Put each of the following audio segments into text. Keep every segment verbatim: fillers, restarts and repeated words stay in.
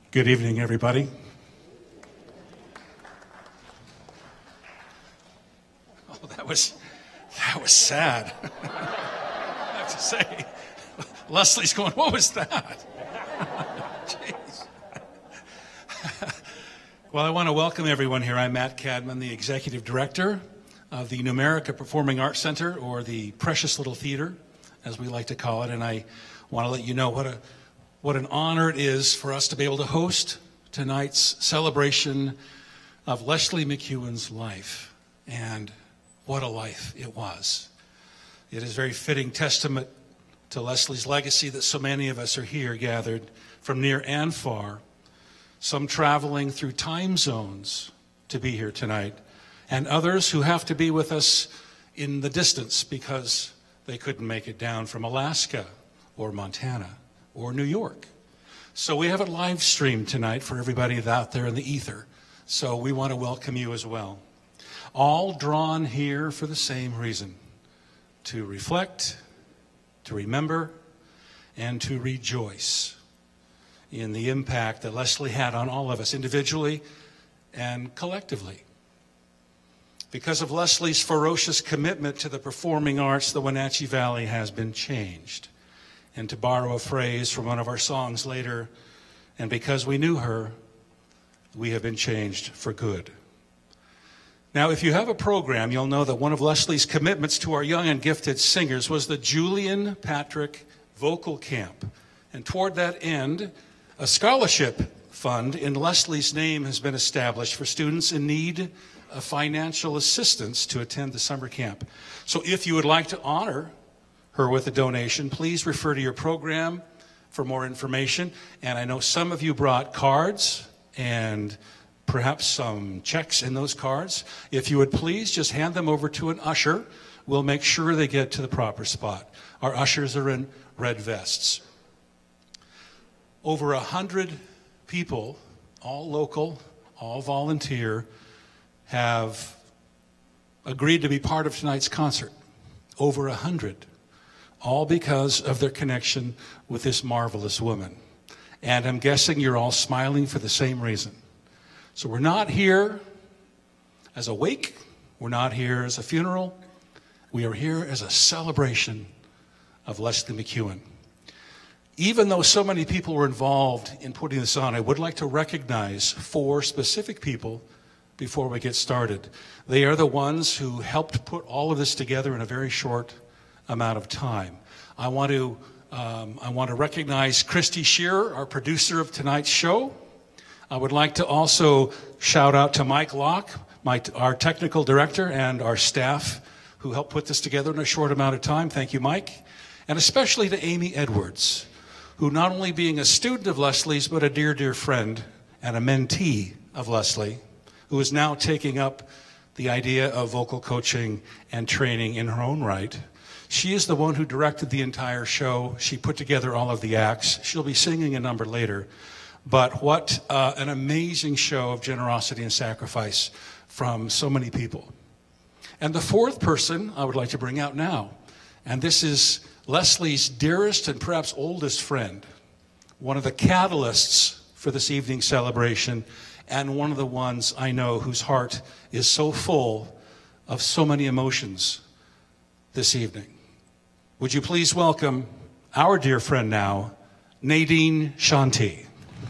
Good evening, everybody. Oh, that was that was sad. I have to say, Leslie's going, "What was that?" Jeez. Well, I want to welcome everyone here. I'm Matt Cadman, the Executive Director of the Numerica Performing Arts Center, or the Precious Little Theater, as we like to call it. And I want to let you know what a what an honor it is for us to be able to host tonight's celebration of Leslie McEwen's life. And what a life it was. It is a very fitting testament to Leslie's legacy that so many of us are here gathered from near and far, some traveling through time zones to be here tonight, and others who have to be with us in the distance because they couldn't make it down from Alaska or Montana or New York. So we have it live streamed tonight for everybody out there in the ether. So we want to welcome you as well. All drawn here for the same reason: to reflect, to remember, and to rejoice in the impact that Leslie had on all of us individually and collectively. Because of Leslie's ferocious commitment to the performing arts, the Wenatchee Valley has been changed. And to borrow a phrase from one of our songs later, and because we knew her, we have been changed for good. Now, if you have a program, you'll know that one of Leslie's commitments to our young and gifted singers was the Julian Patrick Vocal Camp. And toward that end, a scholarship fund in Leslie's name has been established for students in need of financial assistance to attend the summer camp. So if you would like to honor her with a donation, please refer to your program for more information. And I know some of you brought cards and perhaps some checks in those cards. If you would please just hand them over to an usher. We'll make sure they get to the proper spot. Our ushers are in red vests. Over a hundred people, all local, all volunteer, have agreed to be part of tonight's concert. Over a hundred. All because of their connection with this marvelous woman. And I'm guessing you're all smiling for the same reason. So we're not here as a wake. We're not here as a funeral. We are here as a celebration of Leslie McEwen. Even though so many people were involved in putting this on, I would like to recognize four specific people before we get started. They are the ones who helped put all of this together in a very short amount of time. I want to um, I want to recognize Christy Shearer, our producer of tonight's show. I would like to also shout out to Mike Locke, my, our technical director, and our staff who helped put this together in a short amount of time. Thank you, Mike. And especially to Amy Edwards, who, not only being a student of Leslie's, but a dear, dear friend and a mentee of Leslie, who is now taking up the idea of vocal coaching and training in her own right. She is the one who directed the entire show. She put together all of the acts. She'll be singing a number later. But what uh, an amazing show of generosity and sacrifice from so many people. And the fourth person I would like to bring out now, and this is Leslie's dearest and perhaps oldest friend, one of the catalysts for this evening's celebration, and one of the ones I know whose heart is so full of so many emotions this evening. Would you please welcome our dear friend now, Nadine Shanti.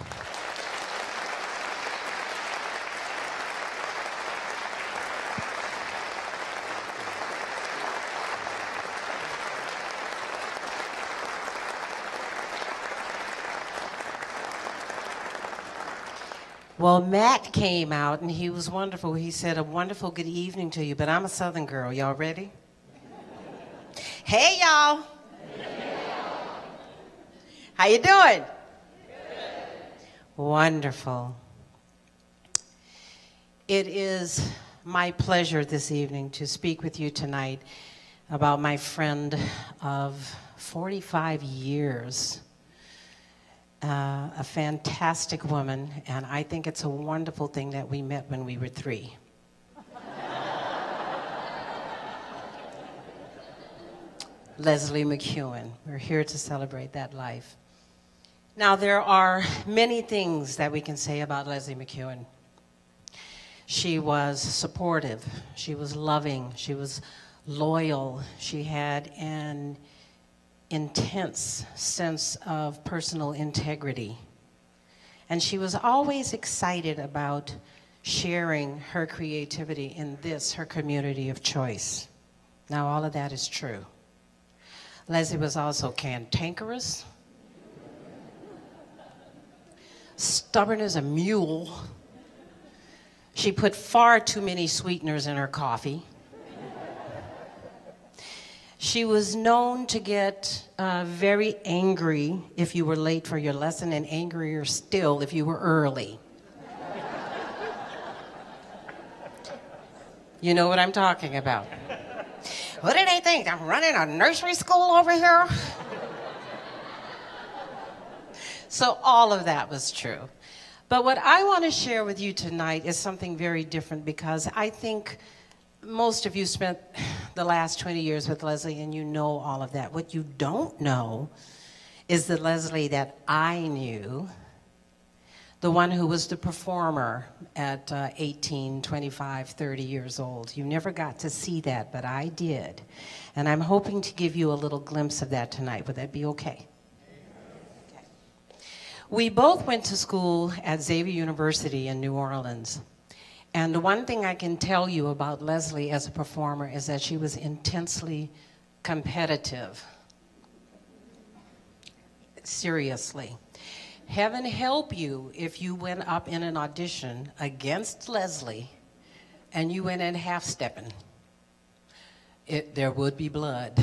Well, Matt came out and he was wonderful. He said a wonderful good evening to you, but I'm a Southern girl. Y'all ready? Hey, y'all. How you doing? Good. Wonderful. It is my pleasure this evening to speak with you tonight about my friend of forty-five years. Uh, a fantastic woman, and I think it's a wonderful thing that we met when we were three. Leslie McEwen. We're here to celebrate that life. Now, there are many things that we can say about Leslie McEwen. She was supportive, she was loving, she was loyal, she had an intense sense of personal integrity. And she was always excited about sharing her creativity in this, her community of choice. Now, all of that is true. Leslie was also cantankerous, stubborn as a mule. She put far too many sweeteners in her coffee. She was known to get uh, very angry if you were late for your lesson, and angrier still if you were early. You know what I'm talking about. What do they think? I'm running a nursery school over here? So all of that was true. But what I want to share with you tonight is something very different, because I think most of you spent the last twenty years with Leslie and you know all of that. What you don't know is the Leslie that I knew, the one who was the performer at uh, eighteen, twenty-five, thirty years old. You never got to see that, but I did. And I'm hoping to give you a little glimpse of that tonight. Would that be okay? Okay. We both went to school at Xavier University in New Orleans. And the one thing I can tell you about Leslie as a performer is that she was intensely competitive. Seriously. Heaven help you if you went up in an audition against Leslie and you went in half-stepping. It, there would be blood.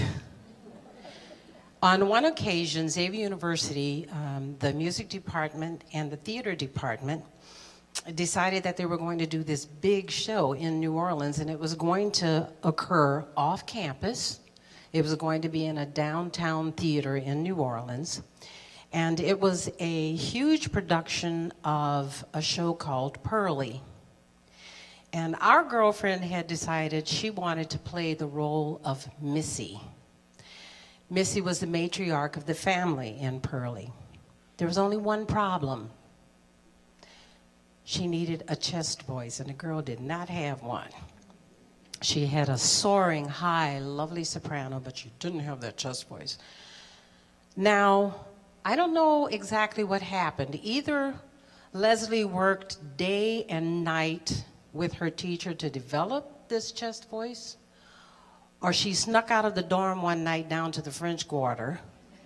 On one occasion, Xavier University, um, the music department and the theater department decided that they were going to do this big show in New Orleans, and it was going to occur off campus. It was going to be in a downtown theater in New Orleans. And it was a huge production of a show called Pearlie. And our girlfriend had decided she wanted to play the role of Missy. Missy was the matriarch of the family in Pearlie. There was only one problem. She needed a chest voice, and the girl did not have one. She had a soaring, high, lovely soprano, but she didn't have that chest voice. Now, I don't know exactly what happened. Either Leslie worked day and night with her teacher to develop this chest voice, or she snuck out of the dorm one night down to the French Quarter,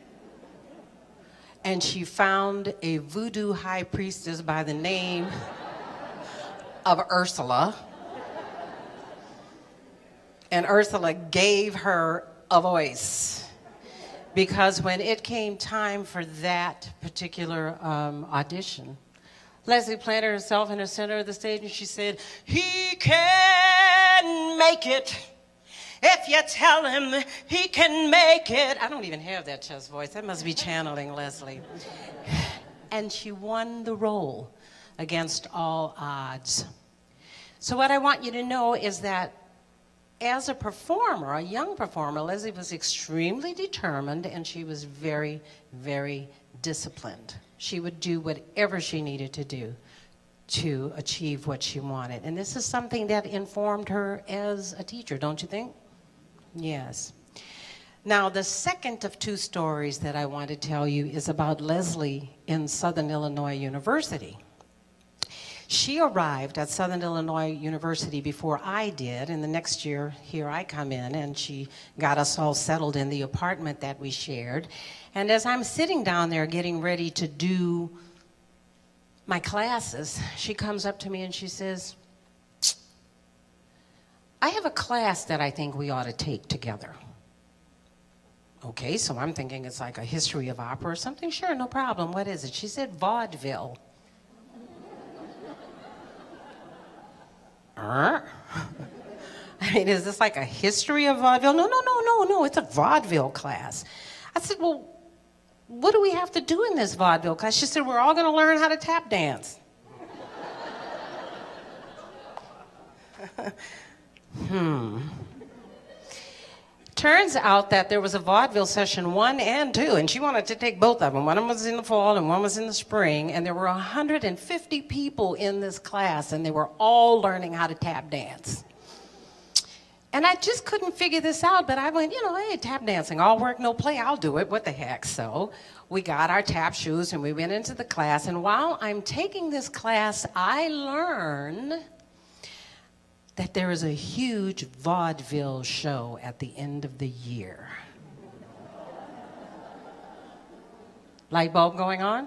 and she found a voodoo high priestess by the name of Ursula. And Ursula gave her a voice. Because when it came time for that particular um, audition, Leslie planted herself in the center of the stage and she said, "He can make it. If you tell him he can make it." I don't even have that chest voice. That must be channeling Leslie. And she won the role against all odds. So what I want you to know is that as a performer, a young performer, Leslie was extremely determined, and she was very, very disciplined. She would do whatever she needed to do to achieve what she wanted. And this is something that informed her as a teacher, don't you think? Yes. Now, the second of two stories that I want to tell you is about Leslie in Southern Illinois University. She arrived at Southern Illinois University before I did, and the next year, here I come in, and she got us all settled in the apartment that we shared. And as I'm sitting down there getting ready to do my classes, she comes up to me and she says, "I have a class that I think we ought to take together." Okay, so I'm thinking it's like a history of opera or something. Sure, no problem. What is it? She said vaudeville. uh? I mean, is this like a history of vaudeville? No, no, no, no, no. It's a vaudeville class. I said, well, what do we have to do in this vaudeville class? She said, we're all going to learn how to tap dance. hmm. Turns out that there was a vaudeville session one and two, and she wanted to take both of them. One of them was in the fall and one was in the spring, and there were one hundred fifty people in this class, and they were all learning how to tap dance. And I just couldn't figure this out, but I went, you know, hey, tap dancing, all work, no play, I'll do it, what the heck. So we got our tap shoes and we went into the class, and while I'm taking this class, I learn that there is a huge vaudeville show at the end of the year. Light bulb going on?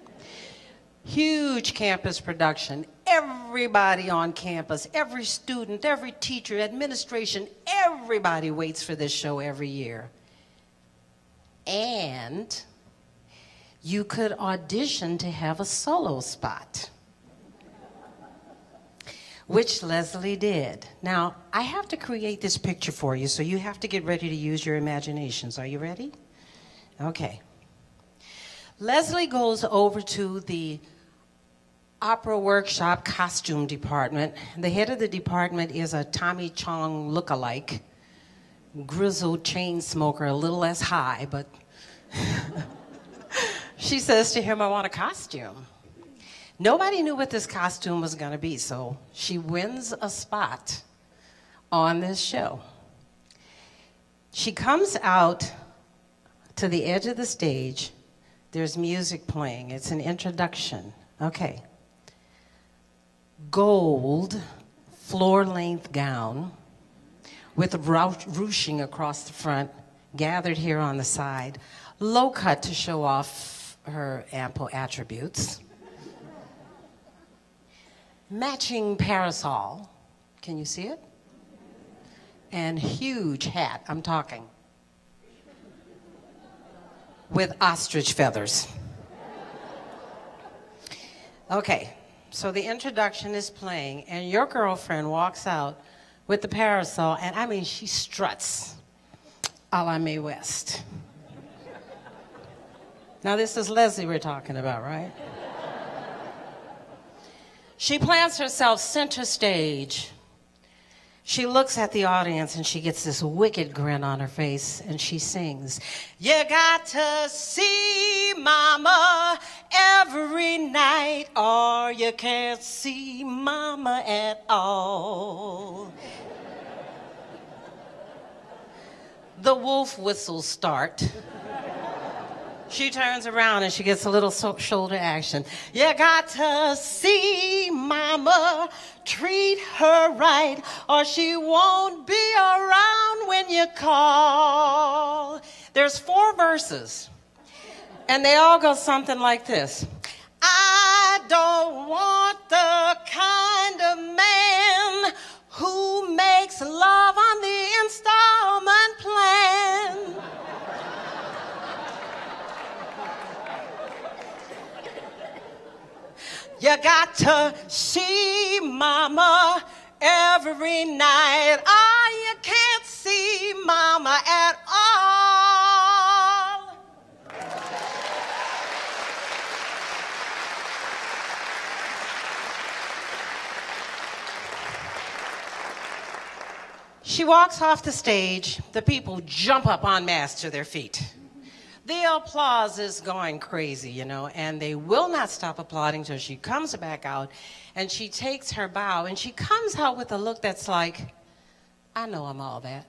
Huge campus production. Everybody on campus, every student, every teacher, administration, everybody waits for this show every year. And you could audition to have a solo spot, which Leslie did. Now, I have to create this picture for you, so you have to get ready to use your imaginations. Are you ready? Okay. Leslie goes over to the opera workshop costume department. The head of the department is a Tommy Chong lookalike, grizzled chain smoker, a little less high, but she says to him, I want a costume. Nobody knew what this costume was going to be, so she wins a spot on this show. She comes out to the edge of the stage. There's music playing. It's an introduction. Okay. Gold floor-length gown with ruching across the front, gathered here on the side, low cut to show off her ample attributes. Matching parasol, can you see it? And huge hat, I'm talking, with ostrich feathers. Okay, so the introduction is playing, and your girlfriend walks out with the parasol, and I mean, she struts a la Mae West. Now, this is Leslie we're talking about, right? She plants herself center stage. She looks at the audience and she gets this wicked grin on her face and she sings, you got to see Mama every night or you can't see Mama at all. The wolf whistles start. She turns around and she gets a little so shoulder action. You got to see Mama, treat her right, or she won't be around when you call. There's four verses, and they all go something like this. I don't want the kind of man who makes love on the installment plan. You got to see Mama every night. Ah, you can't see Mama at all. She walks off the stage. The people jump up en masse to their feet. The applause is going crazy, you know, and they will not stop applauding till she comes back out and she takes her bow and she comes out with a look that's like, I know I'm all that.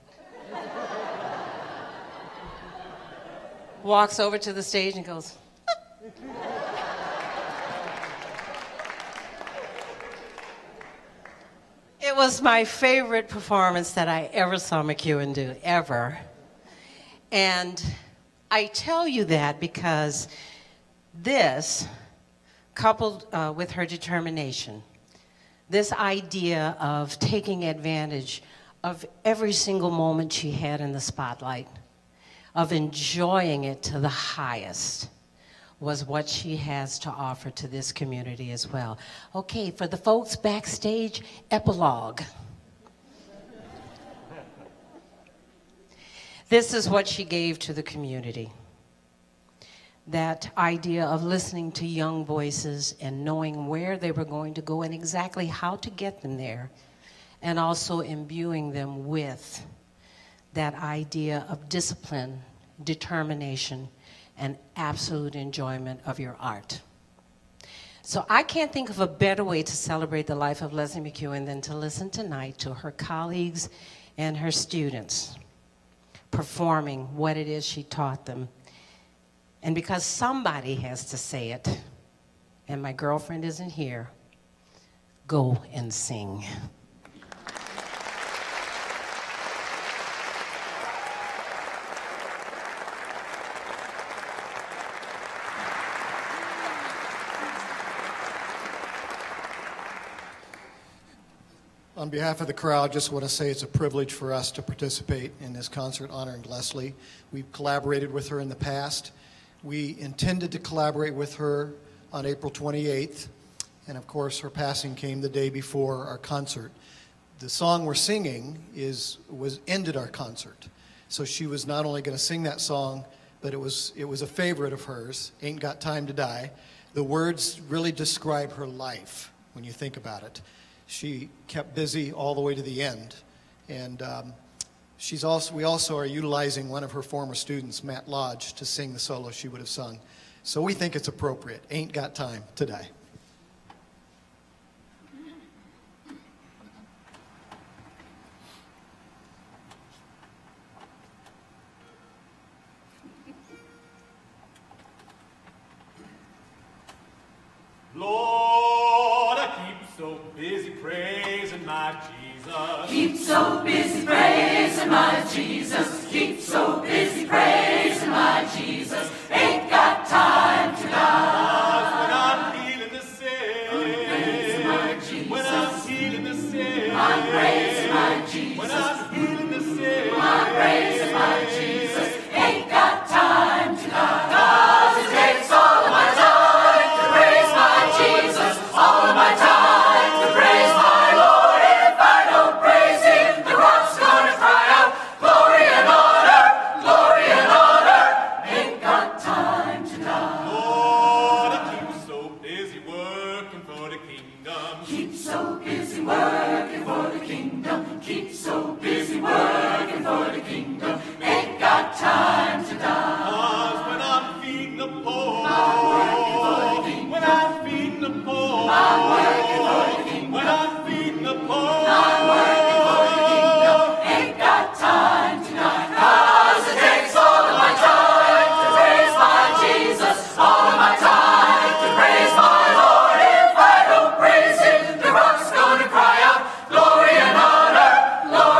Walks over to the stage and goes, It was my favorite performance that I ever saw McEwen do, ever. And I tell you that because this, coupled uh, with her determination, this idea of taking advantage of every single moment she had in the spotlight, of enjoying it to the highest, was what she has to offer to this community as well. Okay, for the folks backstage, epilogue. This is what she gave to the community. That idea of listening to young voices and knowing where they were going to go and exactly how to get them there, and also imbuing them with that idea of discipline, determination, and absolute enjoyment of your art. So I can't think of a better way to celebrate the life of Leslie McEwen than to listen tonight to her colleagues and her students performing what it is she taught them. And because somebody has to say it, and my girlfriend isn't here, go and sing. On behalf of the crowd, just want to say it's a privilege for us to participate in this concert honoring Leslie. We've collaborated with her in the past. We intended to collaborate with her on April twenty-eighth, and of course her passing came the day before our concert. The song we're singing is was ended our concert. So she was not only going to sing that song, but it was it was a favorite of hers, Ain't Got Time to Die. The words really describe her life when you think about it. She kept busy all the way to the end, and um, she's also we also are utilizing one of her former students, Matt Lodge, to sing the solo she would have sung. So we think it's appropriate. Ain't Got Time to Die. Lord, I keep so busy praising my Jesus. Keep so busy praising my Jesus. Keep so busy praising my Jesus. Ain't got time to die. When I'm healing the sick, I'm praising my Jesus. when I'm healing the sick, I'm praising my Jesus. when I'm healing the sick, I'm praising my Jesus. Ain't got time to die. 'Cause it takes all of my time to praise my Jesus. All of my time to praise my Lord. If I don't praise Him, the rock's gonna cry out, glory and honor, glory and honor. Ain't got time to die. Lord, I keep so busy working for the kingdom. Keep so busy working for the kingdom. Keep so busy working for the kingdom. Ain't got time to die. 'Cause when I'm feeding the poor, I'm working for the kingdom. when I'm feeding the poor, I'm working for the kingdom. when I'm feeding the poor, I'm working for the kingdom. Ain't got time to die. 'Cause it takes all of my time to praise my Jesus. All of my time to praise my Lord. If I don't praise Him, the rock's gonna cry out, glory and honor, glory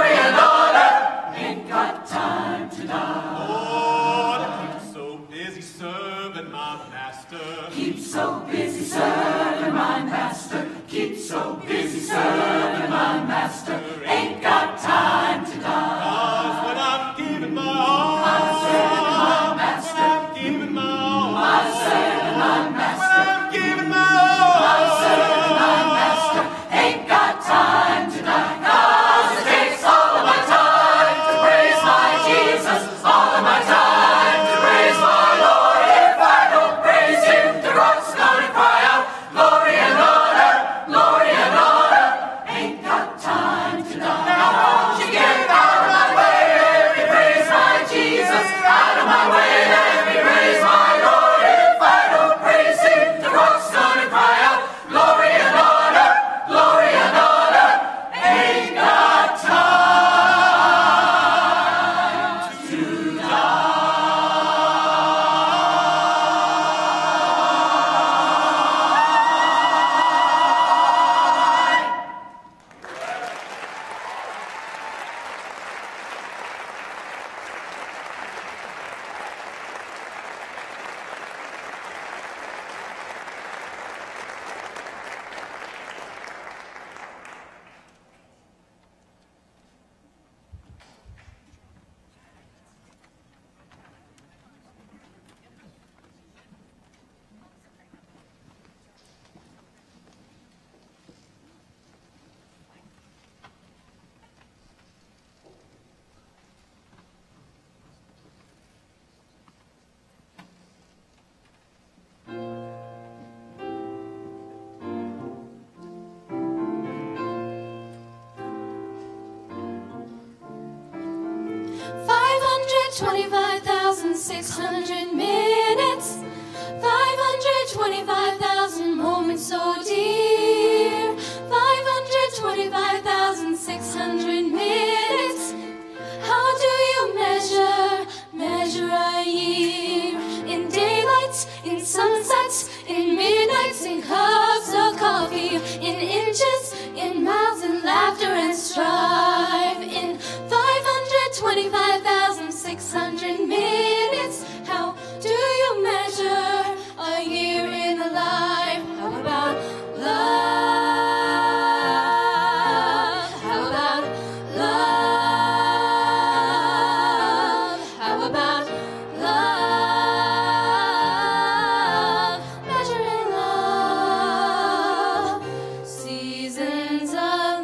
twenty-five thousand six hundred minutes, five hundred twenty-five thousand moments so dear, five hundred twenty-five thousand six hundred minutes. How do you measure, measure a year? In daylights, in sunsets, in midnights, in cups of coffee, in inches, in miles, in laughter and strife, in five hundred twenty-five thousand six hundred minutes. How do you measure a year in a life? How about love? How about love? How about love? Measuring love. Seasons of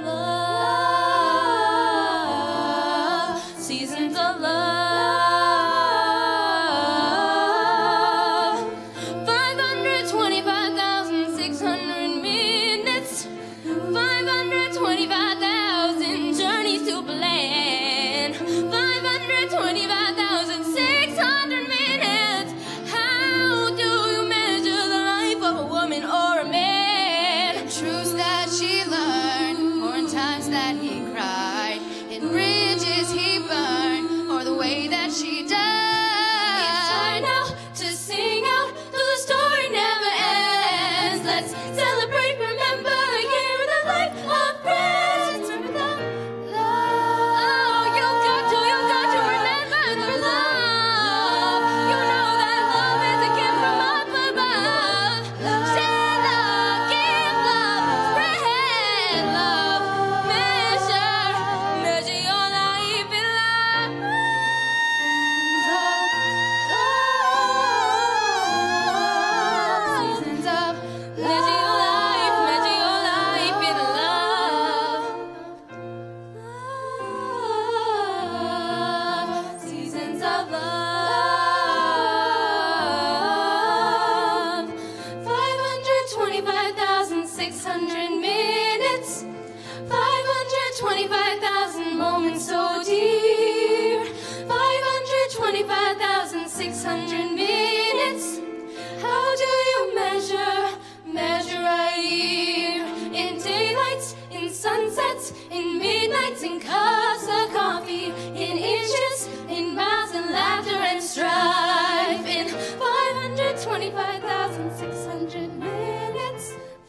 love. Seasons of love. five hundred twenty-five thousand six hundred minutes. five hundred twenty-five thousand journeys to plan. five hundred twenty-five thousand six hundred minutes. How do you measure the life of a woman or a man? In truths that she learned, or in times that he cried, in bridges he burned, or the way that she died. It's time now to sing out, though the story never ends. Let's celebrate, remember a year in the life of friends. Remember that love. Oh, you got to, you got to remember the love. You know that love is a gift from up above. Share love, give love, spread love. Measure, measure your life in love. Seasons of love. Measure your life, measure your life in love. Love. Seasons of love. five hundred twenty-five thousand six hundred minutes. five hundred twenty-five thousand moments so dear. five hundred twenty-five thousand six hundred minutes. How do you measure, measure a year? In daylights, in sunsets, in midnights, in cups of coffee, in inches, in miles, in laughter and strife, in five hundred twenty-five thousand six hundred minutes.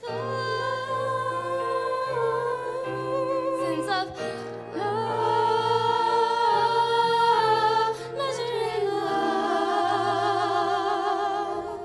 Thousands of love, measuring love.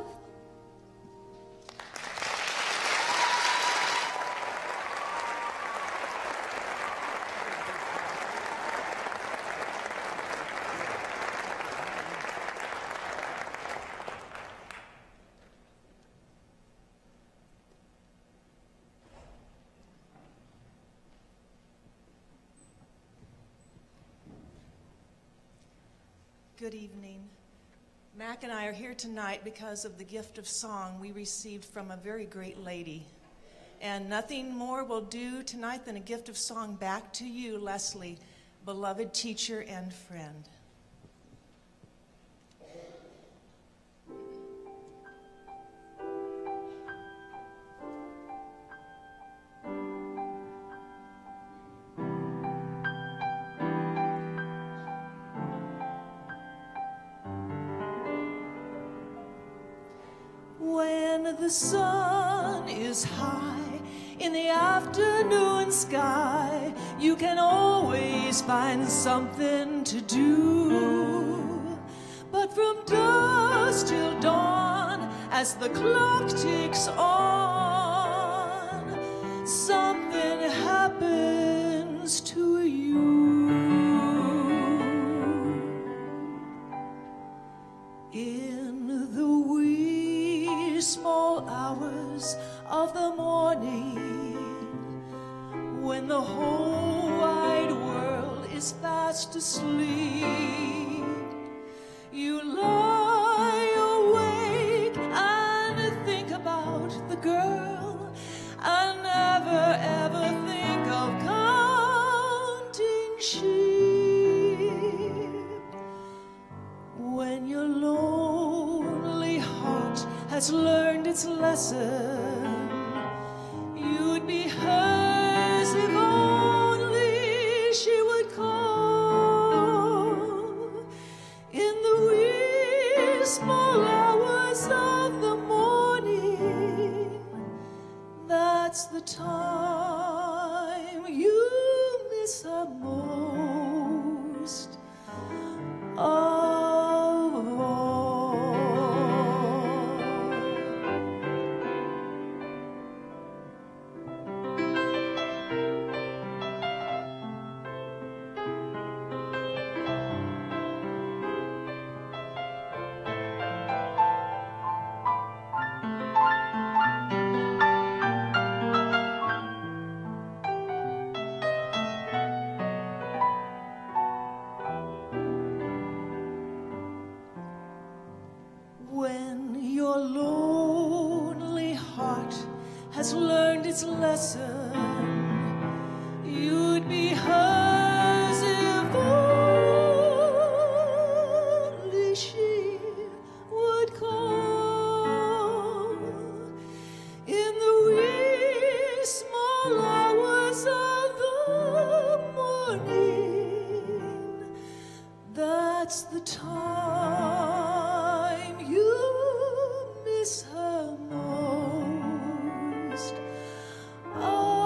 Good evening. Mac and I are here tonight because of the gift of song we received from a very great lady. And nothing more will do tonight than a gift of song back to you, Leslie, beloved teacher and friend. When the sun is high in the afternoon sky, you can always find something to do. But from dusk till dawn, as the clock ticks on, something happens to you. In the wee small hours of the morning, when the whole wide world is fast asleep, you lie awake and think about the girl and never ever think of counting sheep. has learned its lesson. You'd be hers if only she would call in the wee small hours of the morning. That's the time you miss her most of all. When your lonely heart has learned its lesson, you'd be hers if only she would call in the wee small hours of the morning. That's the time you miss her most of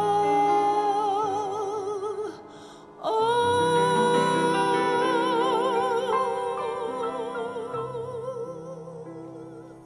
all.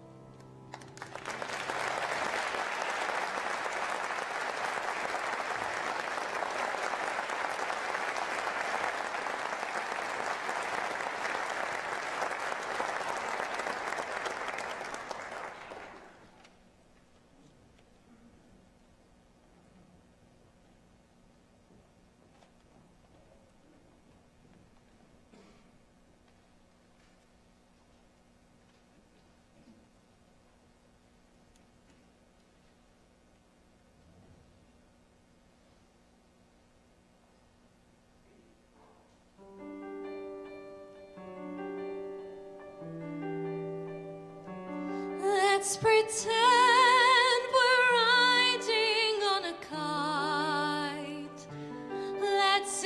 Let's pretend we're riding on a kite. Let's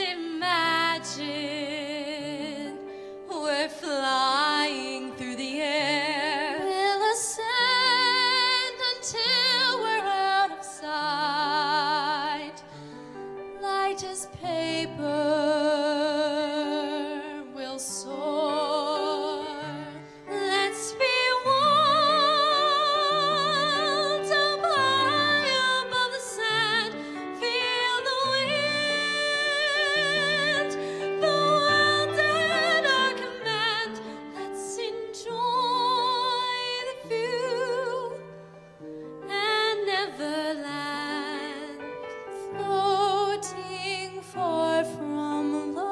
imagine we're flying through the air. We'll ascend until we're out of sight. Light as paper, we'll soar. Let's be wild up high above the sand. Feel the wind, the world at our command. Let's enjoy the view and never land, floating far from the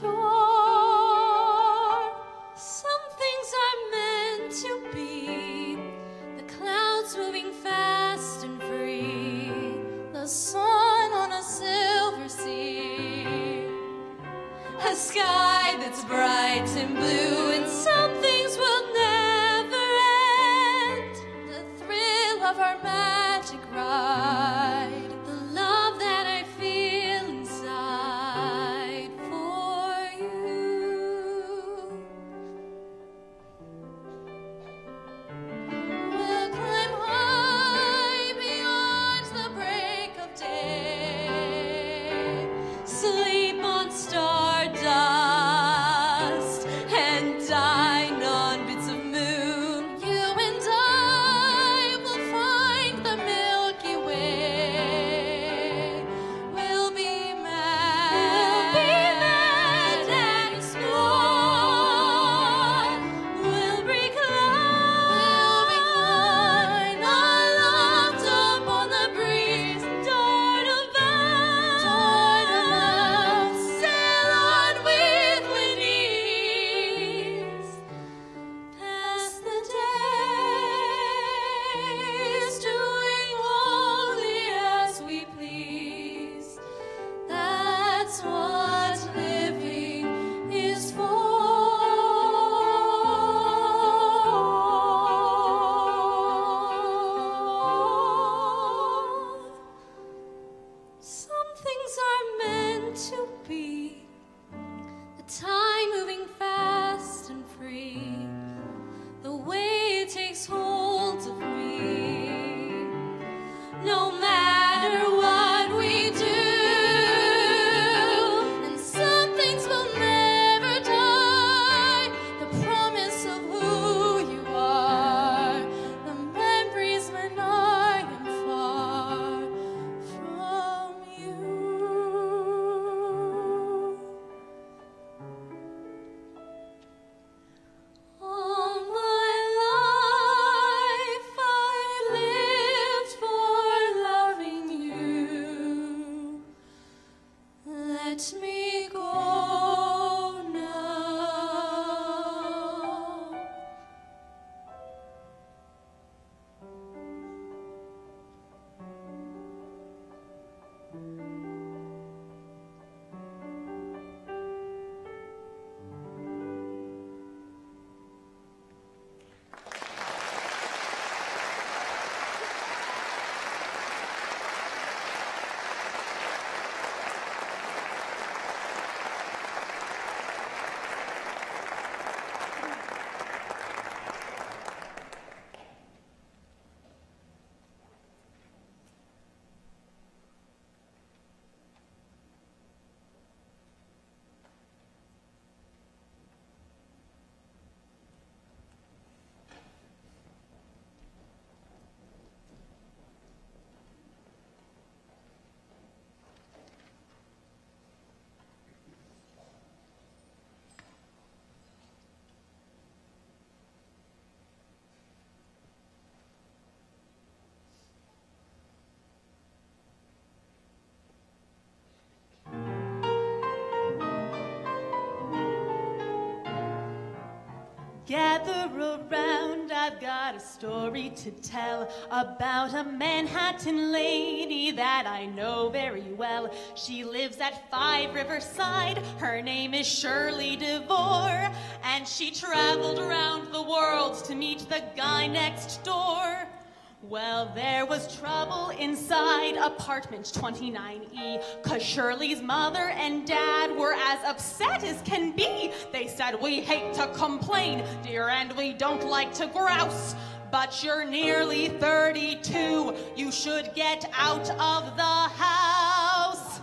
shore. Some things are meant to be, the clouds moving fast and free, the sun on a silver sea, a sky that's bright and blue, and some things will never end. The thrill of our magic ride, the love that I feel inside for you. We'll climb high beyond the break of day, sleep on stardust and die Gather around, I've got a story to tell about a Manhattan lady that I know very well. She lives at Five Riverside, her name is Shirley DeVore, and she traveled around the world to meet the guy next door. Well, there was trouble inside apartment twenty-nine E, 'cause Shirley's mother and dad were as upset as can be. They said, "We hate to complain, dear, and we don't like to grouse, but you're nearly thirty-two. You should get out of the house.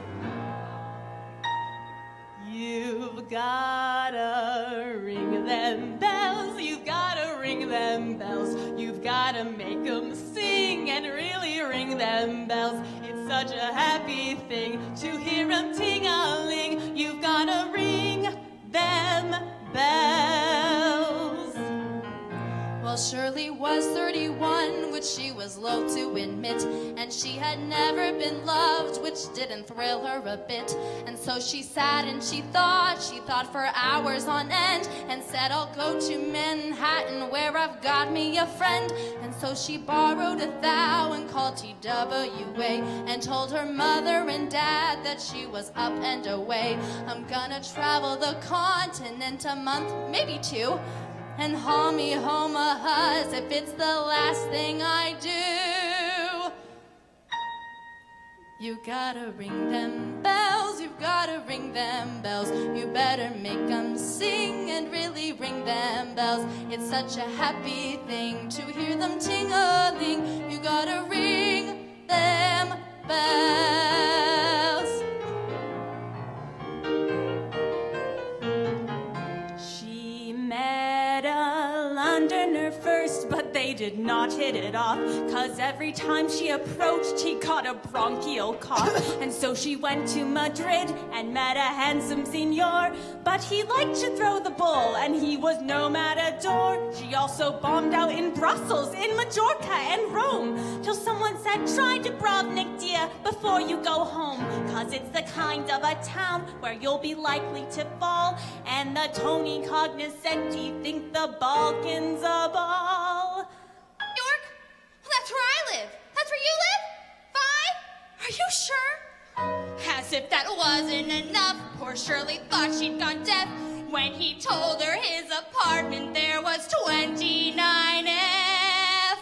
You've gotta ring them bells, you've gotta ring them bells, you've gotta make them sing and really ring them bells. It's such a happy thing to hear them ting-a-ling. You've gotta ring them bells." Well, Shirley was thirty-one, which she was loath to admit, and she had never been loved, which didn't thrill her a bit. And so she sat and she thought, she thought for hours on end, and said, "I'll go to Manhattan where I've got me a friend." And so she borrowed a thou and called T W A and told her mother and dad that she was up and away. "I'm gonna travel the continent a month, maybe two, and haul me home a huzz if it's the last thing I do." You gotta ring them bells, you've gotta ring them bells. You better make them sing and really ring them bells. It's such a happy thing to hear them ting-a-ling. You gotta ring them bells. She met a Londoner first, but they did not hit it off, 'cause every time she approached, he caught a bronchial cough. And so she went to Madrid and met a handsome signor, but he liked to throw the bull, and he was no matador. She also bombed out in Brussels, in Majorca, and Rome, till someone said, "Try Dubrovnik, dear, before you go home, 'cause it's the kind of a town where you'll be likely to fall, and the Tony Cognoscenti think the Balkans a ball." York? Well, that's where I live. That's where you live? Five? Are you sure? As if that wasn't enough, poor Shirley thought she'd gone deaf when he told her his apartment there was twenty-nine F.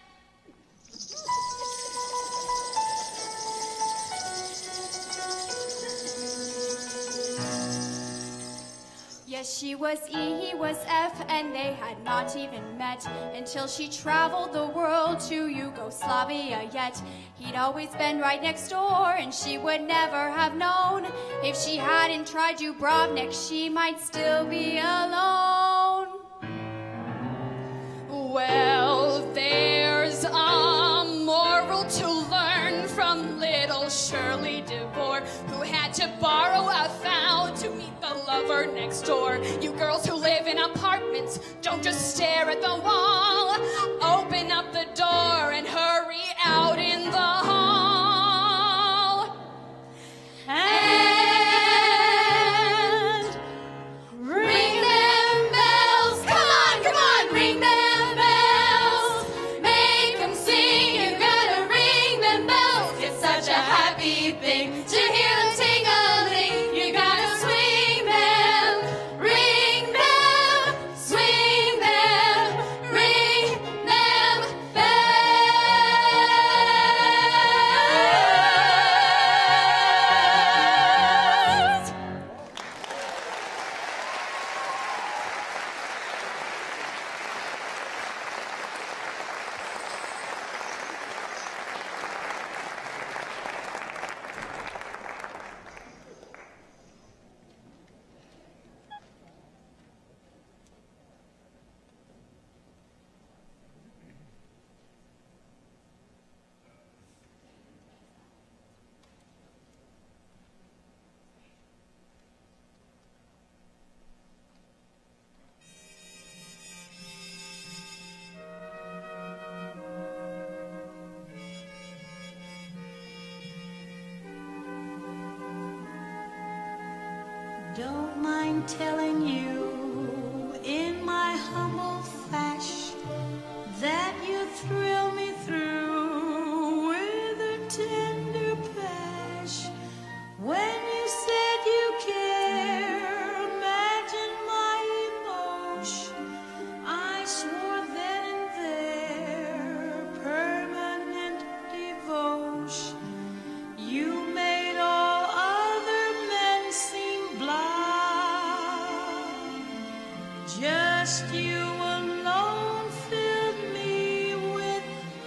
Yes, she was E, he was F, and they had not even met until she traveled the world to Yugoslavia yet. He'd always been right next door, and she would never have known. If she hadn't tried Dubrovnik, she might still be alone. Well, there's a moral to learn from little Shirley DeVore, who had to borrow a thou to meet the lover next door. You girls who live in apartments, don't just stare at the wall. Open up the door and hurry out in the hall. And ring them bells. Come on, come on, ring them bells. Make them sing, you gotta ring them bells. It's such a happy thing to hear them ting-a-ling. You gotta swing them, ring them, swing them, ring them bells. Don't mind telling you, in my humble fashion, that you thrill me through with a tender passion. When you said you care, imagine my emotion. I swore then and there, permanent devotion. You made all other men seem blind. Just you alone filled me with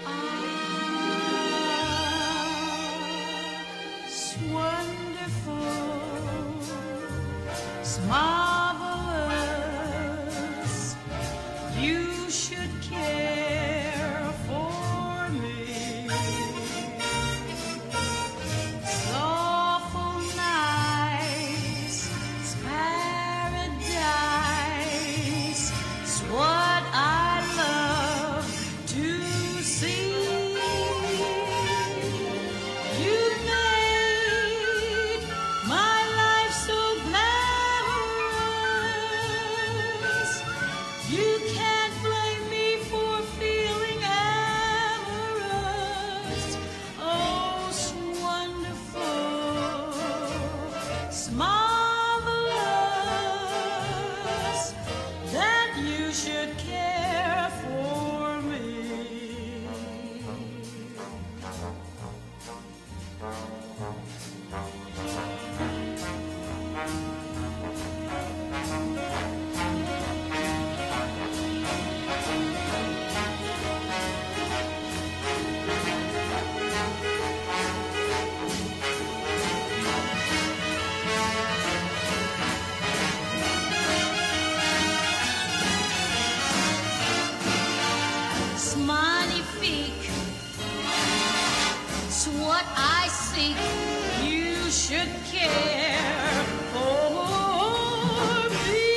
eyes. Wonderful, it's marvelous. You should care for me. It's awful nice, it's paradise. It's what I love to see. You made my life so glamorous. You can't blame me for feeling amorous. Oh, it's wonderful, it's marvelous that you should care for me. It's magnifique, it's what I seek. You should care for me.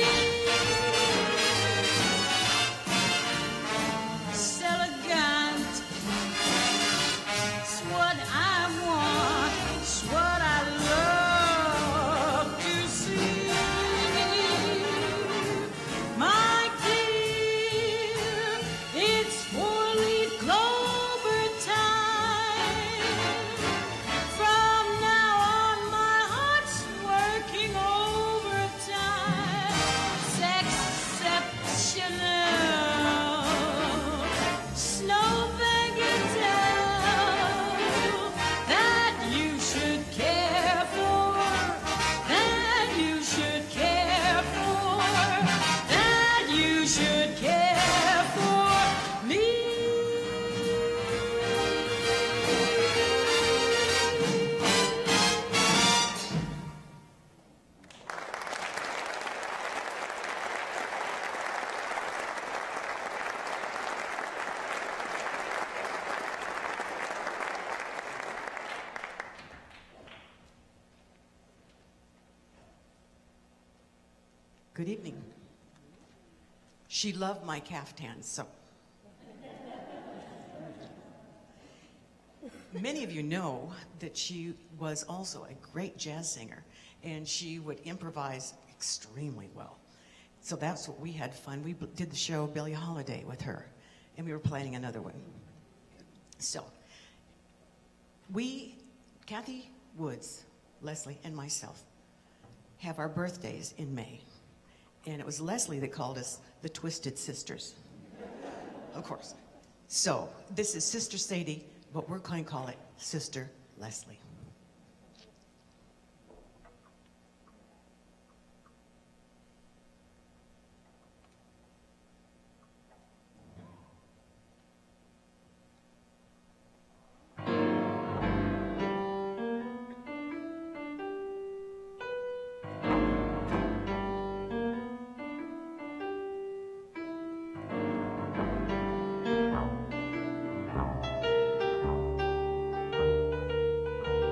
It's elegant, it's what I want, it's what I love to see. My dear, it's four-leaf clover time. From now on, my heart's working overtime. It's exceptional, snow bagatelle that you should care for, that you should care for, that you should care for me. Good evening. She loved my caftans, so. Many of you know that she was also a great jazz singer, and she would improvise extremely well. So that's what we had fun. We did the show Billie Holiday with her, and we were planning another one. So, we, Kathy Woods, Leslie, and myself, have our birthdays in May. And it was Leslie that called us the Twisted Sisters. Of course. So, this is Sister Sadie, but we're going to call it Sister Leslie. Thank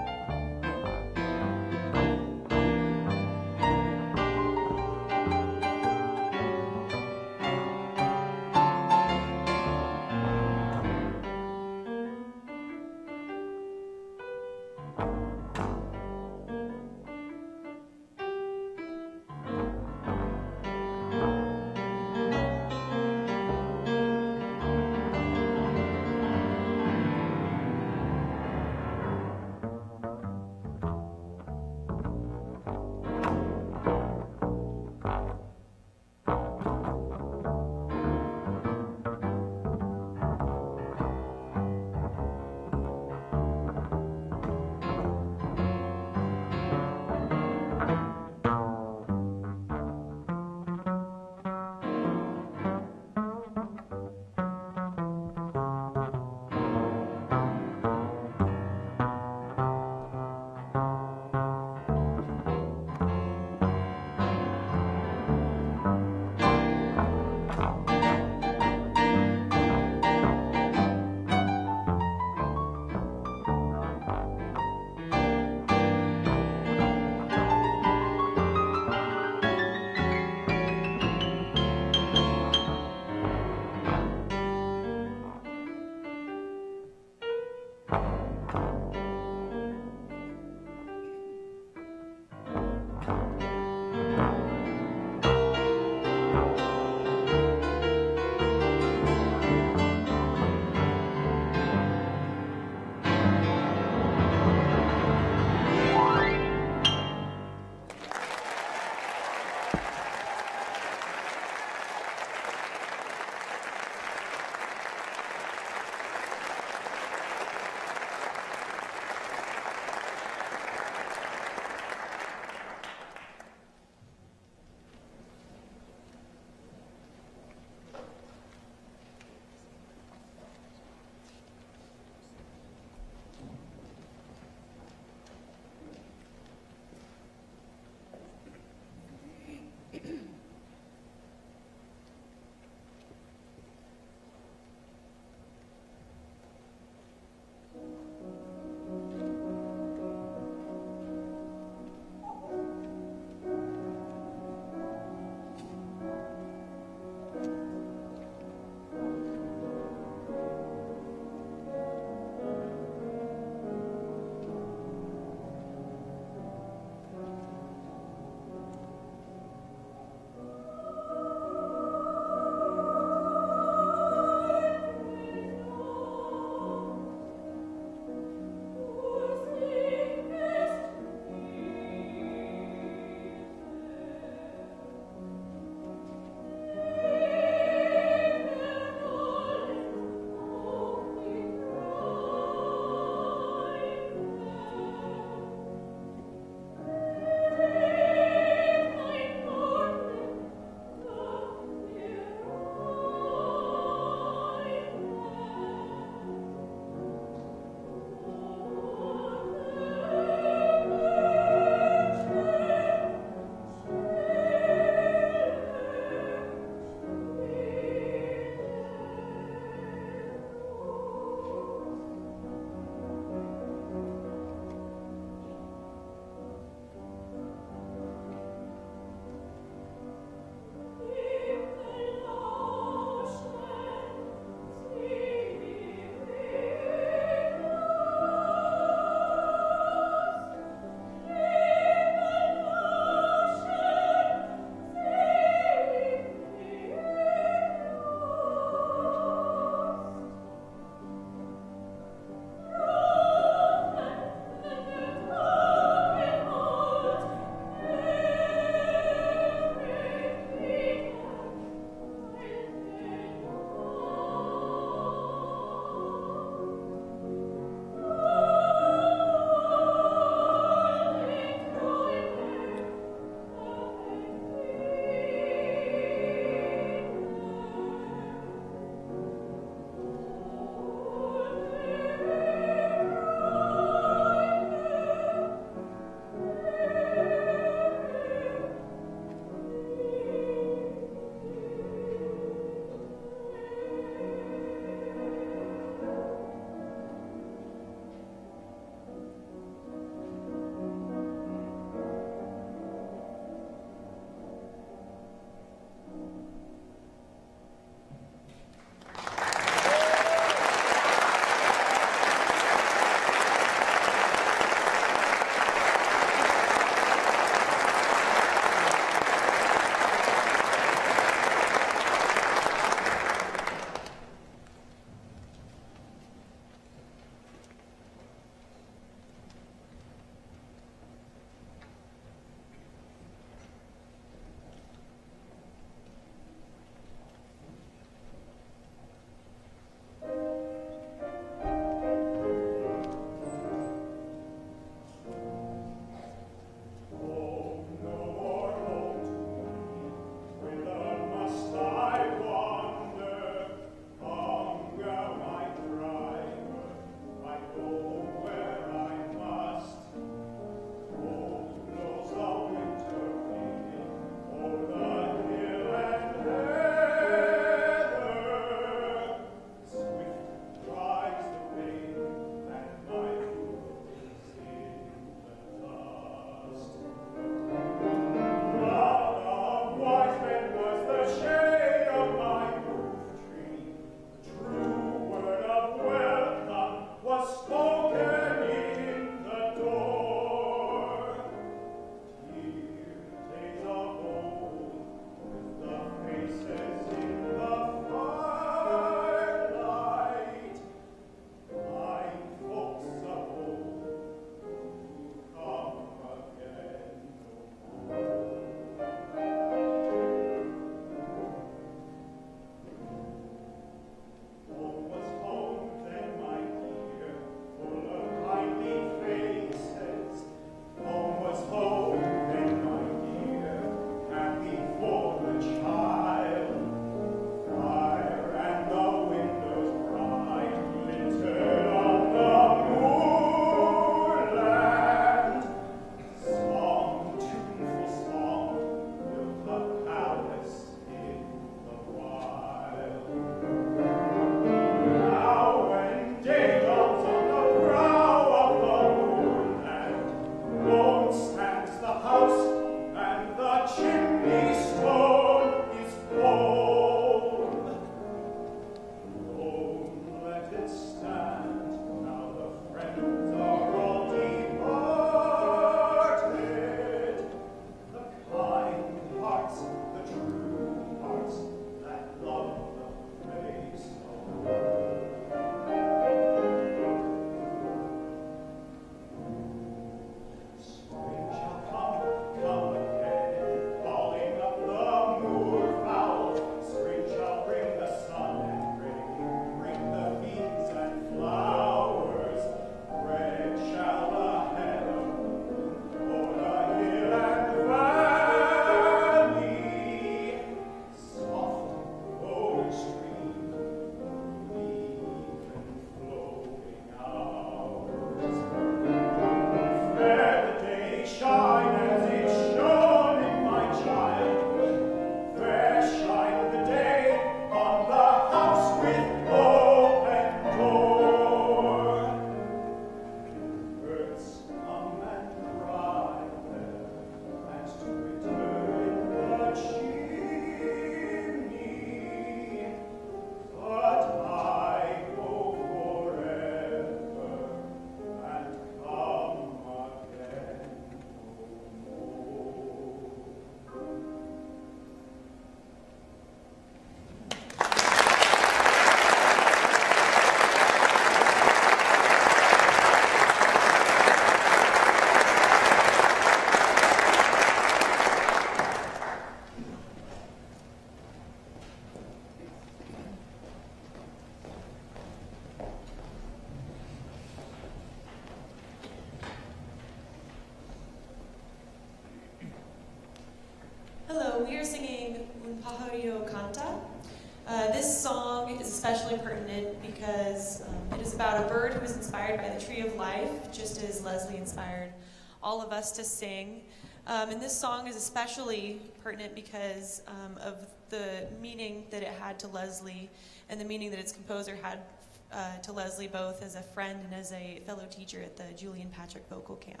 so we are singing Un Pajarillo Canta. Uh, this song is especially pertinent because um, it is about a bird who was inspired by the tree of life, just as Leslie inspired all of us to sing. Um, and this song is especially pertinent because um, of the meaning that it had to Leslie and the meaning that its composer had uh, to Leslie, both as a friend and as a fellow teacher at the Julian Patrick Vocal Camp.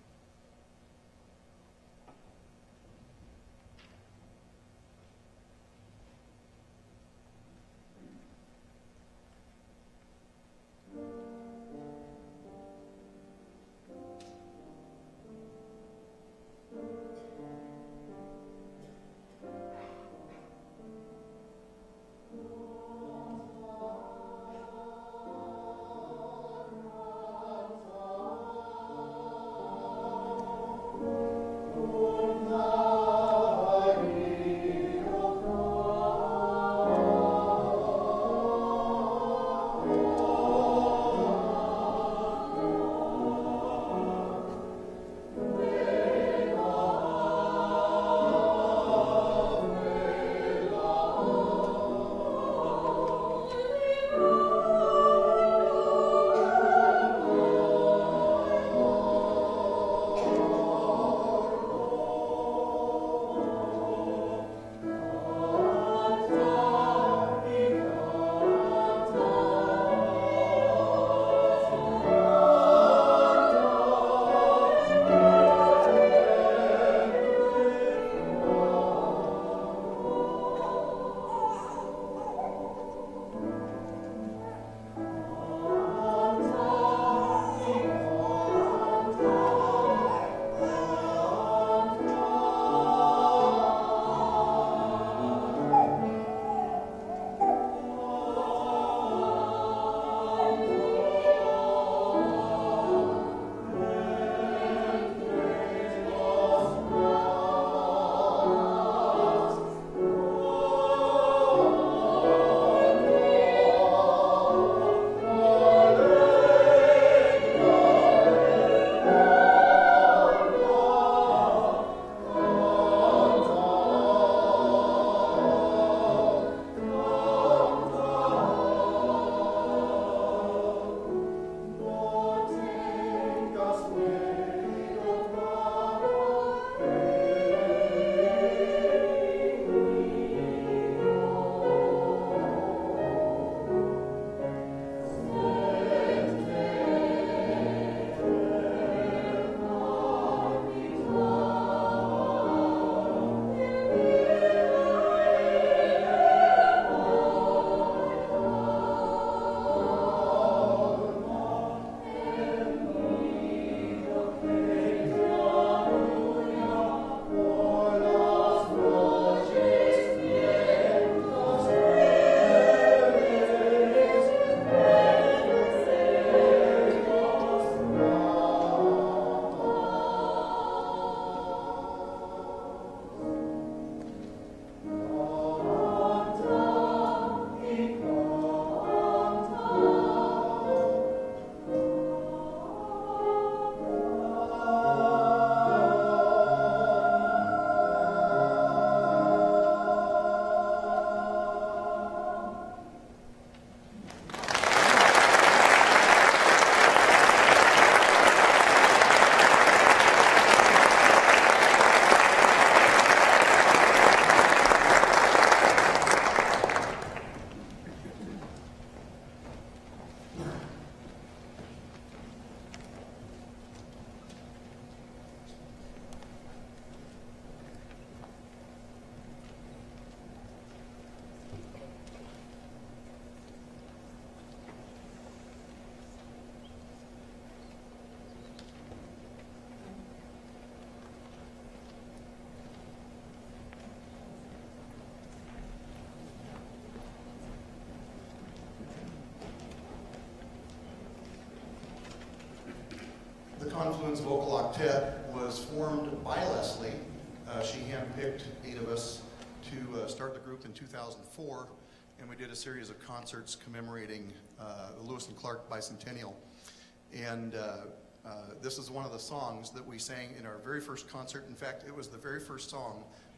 Confluence Vocal Octet was formed by Leslie. Uh, she handpicked eight of us to uh, start the group in two thousand four, and we did a series of concerts commemorating uh, the Lewis and Clark bicentennial. And uh, uh, this is one of the songs that we sang in our very first concert. In fact, it was the very first song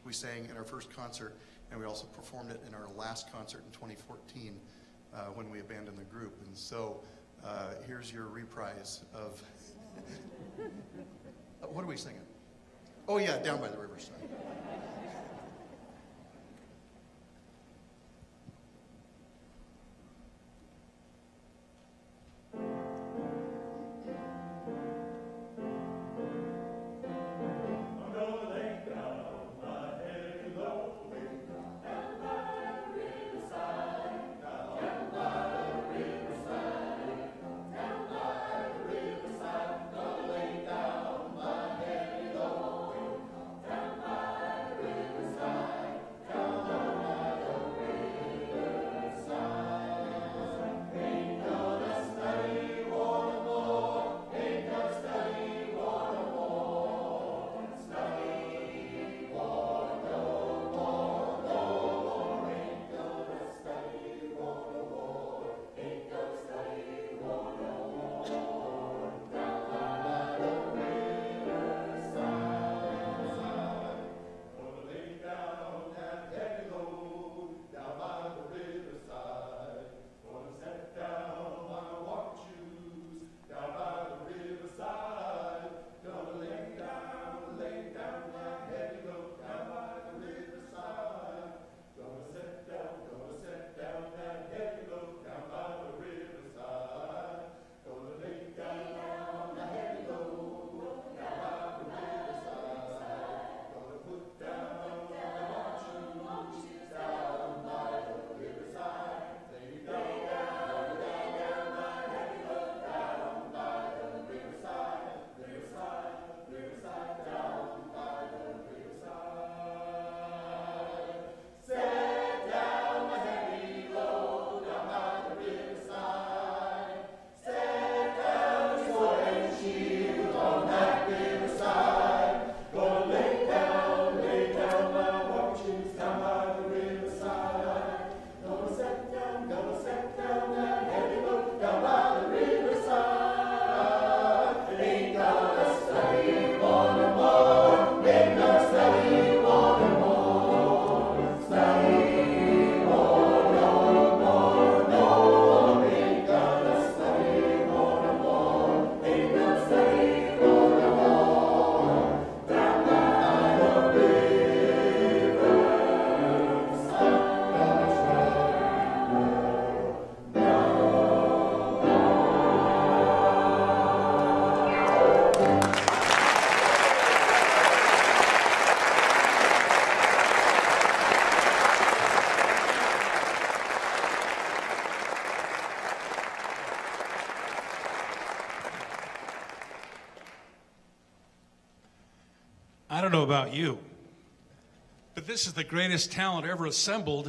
we sang in our first concert, and we also performed it in our last concert in twenty fourteen uh, when we abandoned the group. And so uh, here's your reprise of, what are we singing? Oh yeah, Down by the Riverside. I don't know about you, but this is the greatest talent ever assembled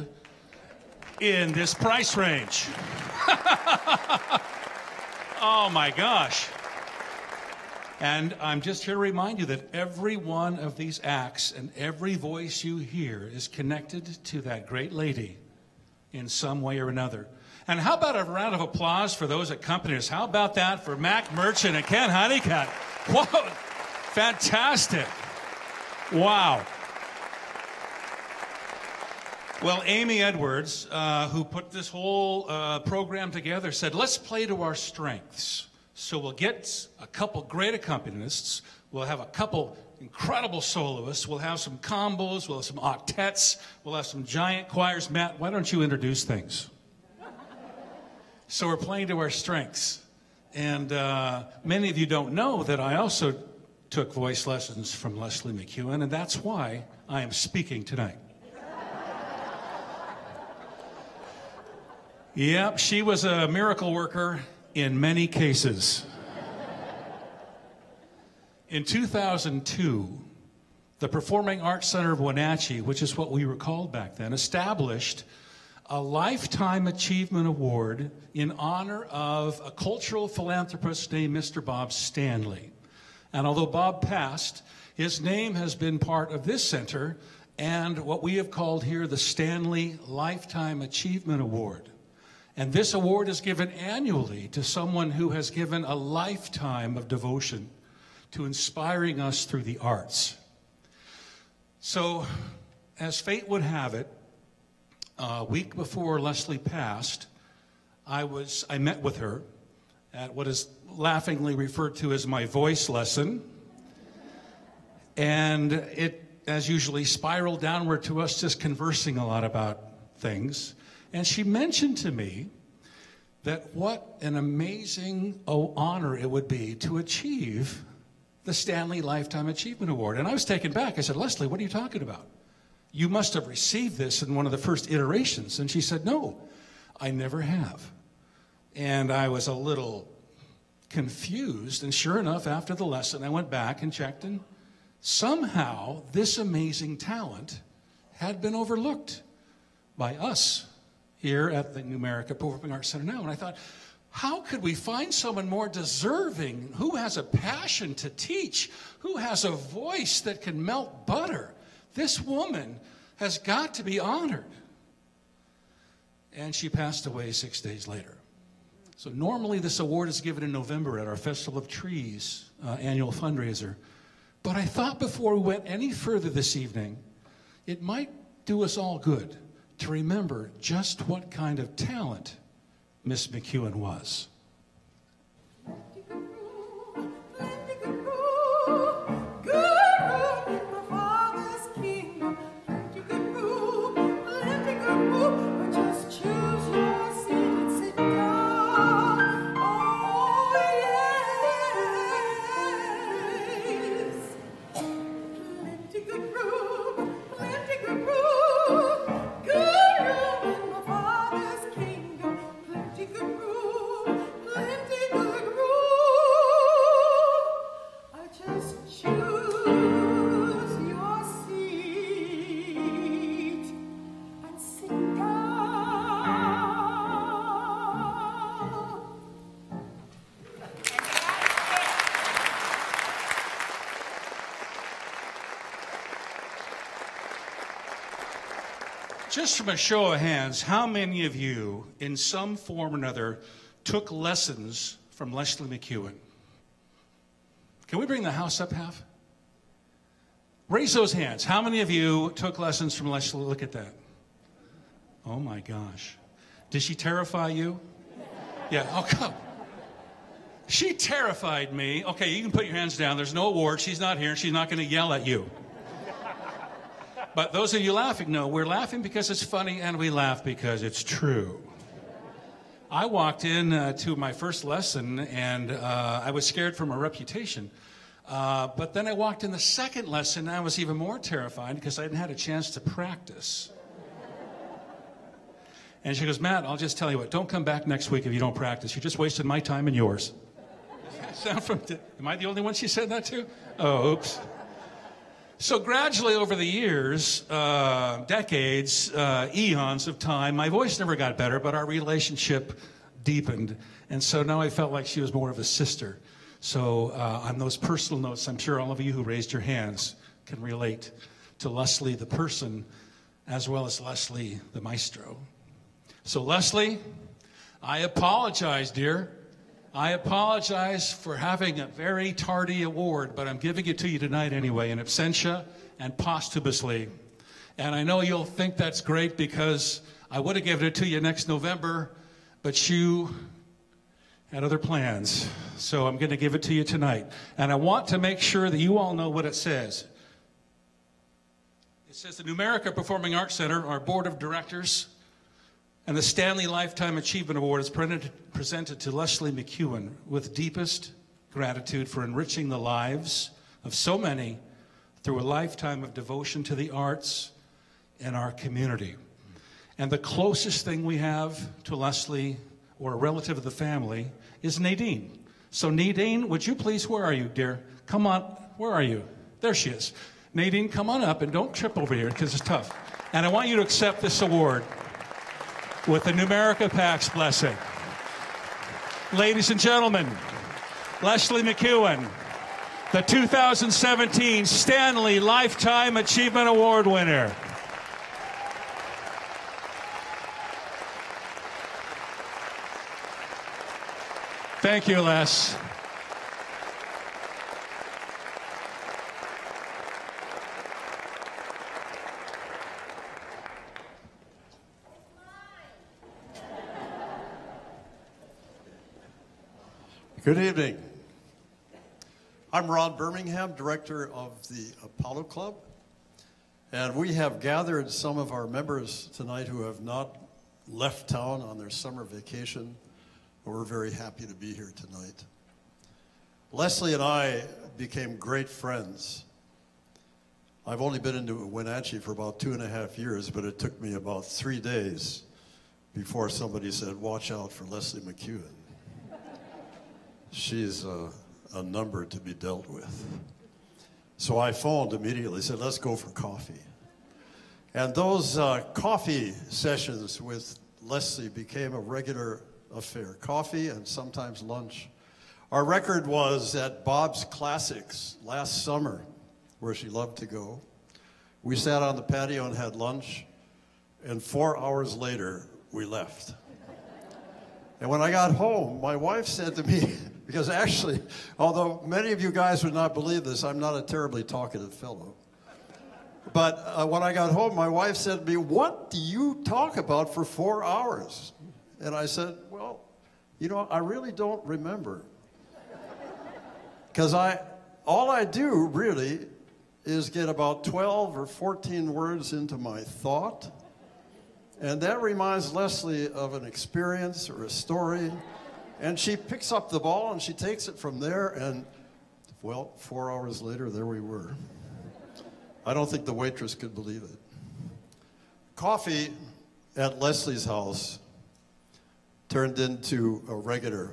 in this price range. Oh my gosh. And I'm just here to remind you that every one of these acts and every voice you hear is connected to that great lady in some way or another. And how about a round of applause for those accompanying us? How about that for Mac Merchant and Ken Honeycutt? Whoa, fantastic. Wow. Well, Amy Edwards, uh, who put this whole uh, program together, said, let's play to our strengths. So we'll get a couple great accompanists. We'll have a couple incredible soloists. We'll have some combos. We'll have some octets. We'll have some giant choirs. Matt, why don't you introduce things? So we're playing to our strengths. And uh, many of you don't know that I also took voice lessons from Leslie McEwen, and that's why I am speaking tonight. Yep, she was a miracle worker in many cases. In two thousand two, the Performing Arts Center of Wenatchee, which is what we were called back then, established a Lifetime Achievement Award in honor of a cultural philanthropist named Mister Bob Stanley. And although Bob passed, his name has been part of this center and what we have called here the Stanley Lifetime Achievement Award. And this award is given annually to someone who has given a lifetime of devotion to inspiring us through the arts. So as fate would have it, a week before Leslie passed, I was I met with her at what is laughingly referred to as my voice lesson. And it, as usually, spiraled downward to us just conversing a lot about things. And she mentioned to me that what an amazing oh, honor it would be to achieve the Stanley Lifetime Achievement Award. And I was taken back. I said, Leslie, what are you talking about? You must have received this in one of the first iterations. And she said, no, I never have. And I was a little confused. And sure enough, after the lesson, I went back and checked, and somehow this amazing talent had been overlooked by us here at the Numerica Performing Arts Center now. And I thought, how could we find someone more deserving, who has a passion to teach, who has a voice that can melt butter? This woman has got to be honored. And she passed away six days later. So normally this award is given in November at our Festival of Trees uh, annual fundraiser. But I thought before we went any further this evening, it might do us all good to remember just what kind of talent Miss McEwen was. Just from a show of hands, how many of you, in some form or another, took lessons from Leslie McEwen? Can we bring the house up half? Raise those hands. How many of you took lessons from Leslie? Look at that. Oh my gosh. Did she terrify you? Yeah, oh come. She terrified me. Okay, you can put your hands down. There's no award. She's not here. She's not going to yell at you. But those of you laughing, no, we're laughing because it's funny, and we laugh because it's true. I walked in uh, to my first lesson, and uh, I was scared for my reputation. Uh, but then I walked in the second lesson, and I was even more terrified because I hadn't had a chance to practice. And she goes, Matt, I'll just tell you what, don't come back next week if you don't practice. You just wasted my time and yours. Does that sound from, am I the only one she said that to? Oh, oops. So gradually over the years, uh, decades, uh, eons of time, my voice never got better, but our relationship deepened. And so now I felt like she was more of a sister. So uh, on those personal notes, I'm sure all of you who raised your hands can relate to Leslie the person as well as Leslie the maestro. So Leslie, I apologize, dear. I apologize for having a very tardy award, but I'm giving it to you tonight anyway, in absentia and posthumously. And I know you'll think that's great because I would have given it to you next November, but you had other plans. So I'm going to give it to you tonight. And I want to make sure that you all know what it says. It says the Numerica Performing Arts Center, our board of directors, and the Stanley Lifetime Achievement Award is presented to Leslie McEwen with deepest gratitude for enriching the lives of so many through a lifetime of devotion to the arts and our community. And the closest thing we have to Leslie, or a relative of the family, is Nadine. So Nadine, would you please, where are you, dear? Come on, where are you? There she is. Nadine, come on up and don't trip over here because it's tough. And I want you to accept this award with the Numerica PAC's blessing. Ladies and gentlemen, Leslie McEwen, the two thousand seventeen Stanley Lifetime Achievement Award winner. Thank you, Les. Good evening. I'm Ron Birmingham, director of the Apollo Club, and we have gathered some of our members tonight who have not left town on their summer vacation. We're very happy to be here tonight. Leslie and I became great friends. I've only been into Wenatchee for about two and a half years, but it took me about three days before somebody said, watch out for Leslie McEwen. She's a, a number to be dealt with. So I phoned immediately, said, let's go for coffee. And those uh, coffee sessions with Leslie became a regular affair. Coffee and sometimes lunch. Our record was at Bob's Classics last summer, where she loved to go. We sat on the patio and had lunch, and four hours later, we left. And when I got home, my wife said to me, because actually, although many of you guys would not believe this, I'm not a terribly talkative fellow. But uh, when I got home, my wife said to me, what do you talk about for four hours? And I said, well, you know, I really don't remember. Because I, all I do really is get about twelve or fourteen words into my thought. And that reminds Leslie of an experience or a story. And she picks up the ball and she takes it from there. And, well, four hours later, there we were. I don't think the waitress could believe it. Coffee at Leslie's house turned into a regular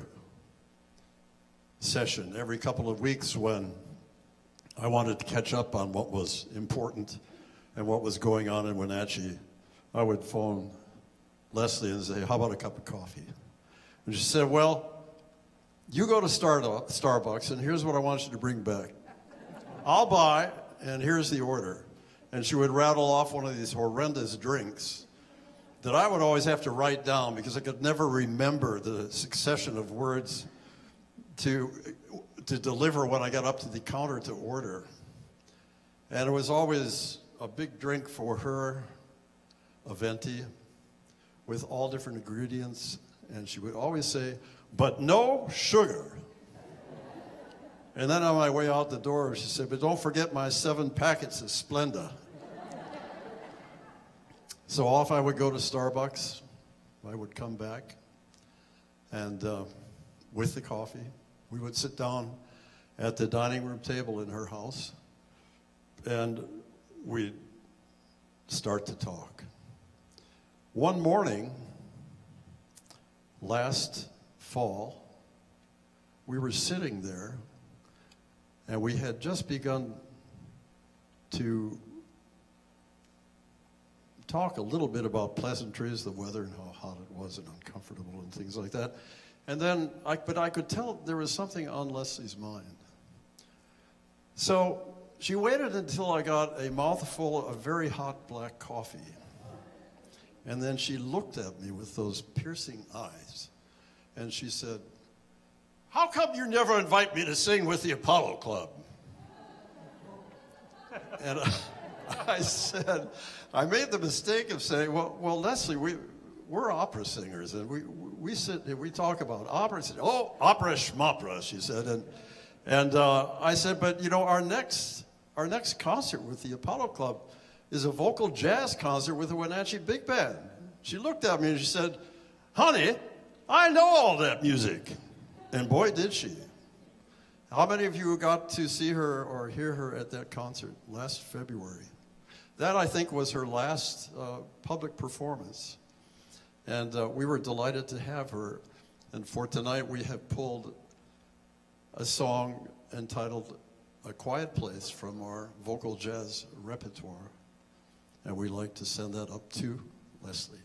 session every couple of weeks when I wanted to catch up on what was important and what was going on in Wenatchee. I would phone Leslie and say, how about a cup of coffee? And she said, well, you go to Star- Starbucks and here's what I want you to bring back. I'll buy, and here's the order. And she would rattle off one of these horrendous drinks that I would always have to write down because I could never remember the succession of words to, to deliver when I got up to the counter to order. And it was always a big drink for her, a venti, with all different ingredients. And she would always say, but no sugar. And then on my way out the door, she said, but don't forget my seven packets of Splenda. So off I would go to Starbucks. I would come back, and uh, with the coffee, we would sit down at the dining room table in her house, and we'd start to talk. One morning, last fall, we were sitting there, and we had just begun to talk a little bit about pleasantries, the weather and how hot it was and uncomfortable and things like that. And then, I, but I could tell there was something on Leslie's mind. So she waited until I got a mouthful of very hot black coffee. And then she looked at me with those piercing eyes. And she said, how come you never invite me to sing with the Apollo Club? And I, I said, I made the mistake of saying, well, well Leslie, we, we're opera singers, and we, we sit and we talk about opera. She said, oh, opera schmopera, she said. And, and uh, I said, but, you know, our next, our next concert with the Apollo Club is a vocal jazz concert with the Wenatchee Big Band. She looked at me and she said, honey, I know all that music. And boy, did she. How many of you got to see her or hear her at that concert last February? That, I think, was her last uh, public performance. And uh, we were delighted to have her. And for tonight, we have pulled a song entitled A Quiet Place from our vocal jazz repertoire. And we'd like to send that up to Leslie.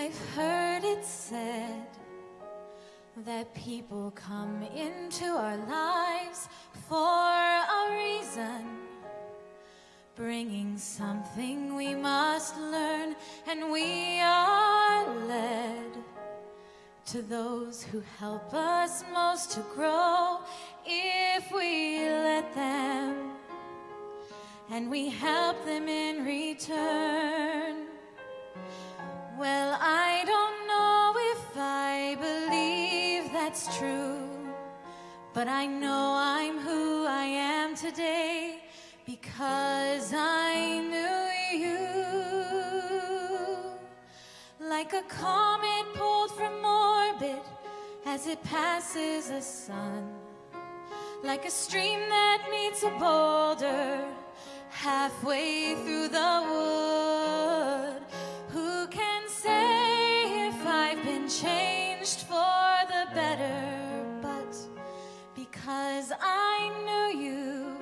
I've heard it said that people come into our lives for a reason, bringing something we must learn, and we are led to those who help us most to grow if we let them, and we help them in return. Well, I don't know if I believe that's true, but I know I'm who I am today because I knew you. Like a comet pulled from orbit as it passes a sun, like a stream that meets a boulder halfway through the wood. Who can say if I've been changed for the better? But because I knew you,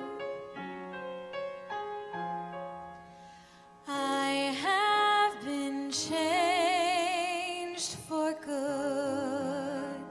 I have been changed for good.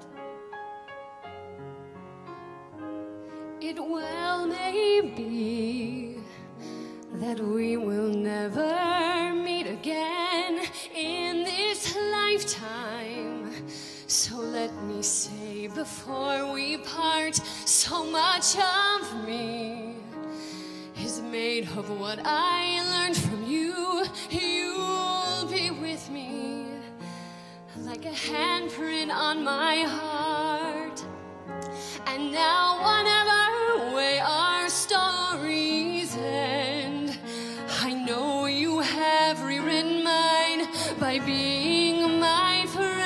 It well may be that we will never meet again in this lifetime. So let me say before we part, so much of me is made of what I learned from you. You'll be with me like a handprint on my heart. And now whatever way our stories end, I know you have rewritten mine by being my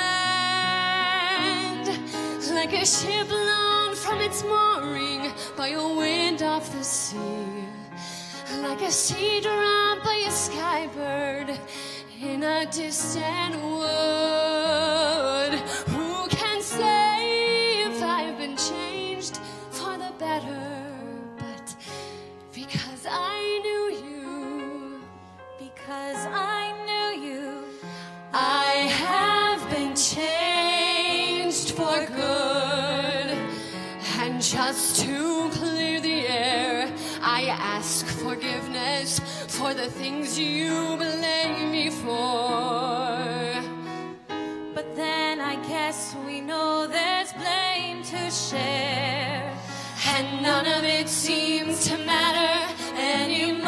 friend. Like a ship blown from its mooring by a wind off the sea, like a sea drop by a skybird in a distant wood. Who can say if I've been changed for the better? But because I knew you, because I knew you, I have been changed for good. And just to clear the air, I ask forgiveness for the things you blame me for. but then I guess we know there's blame to share, And none of it seems to matter anymore.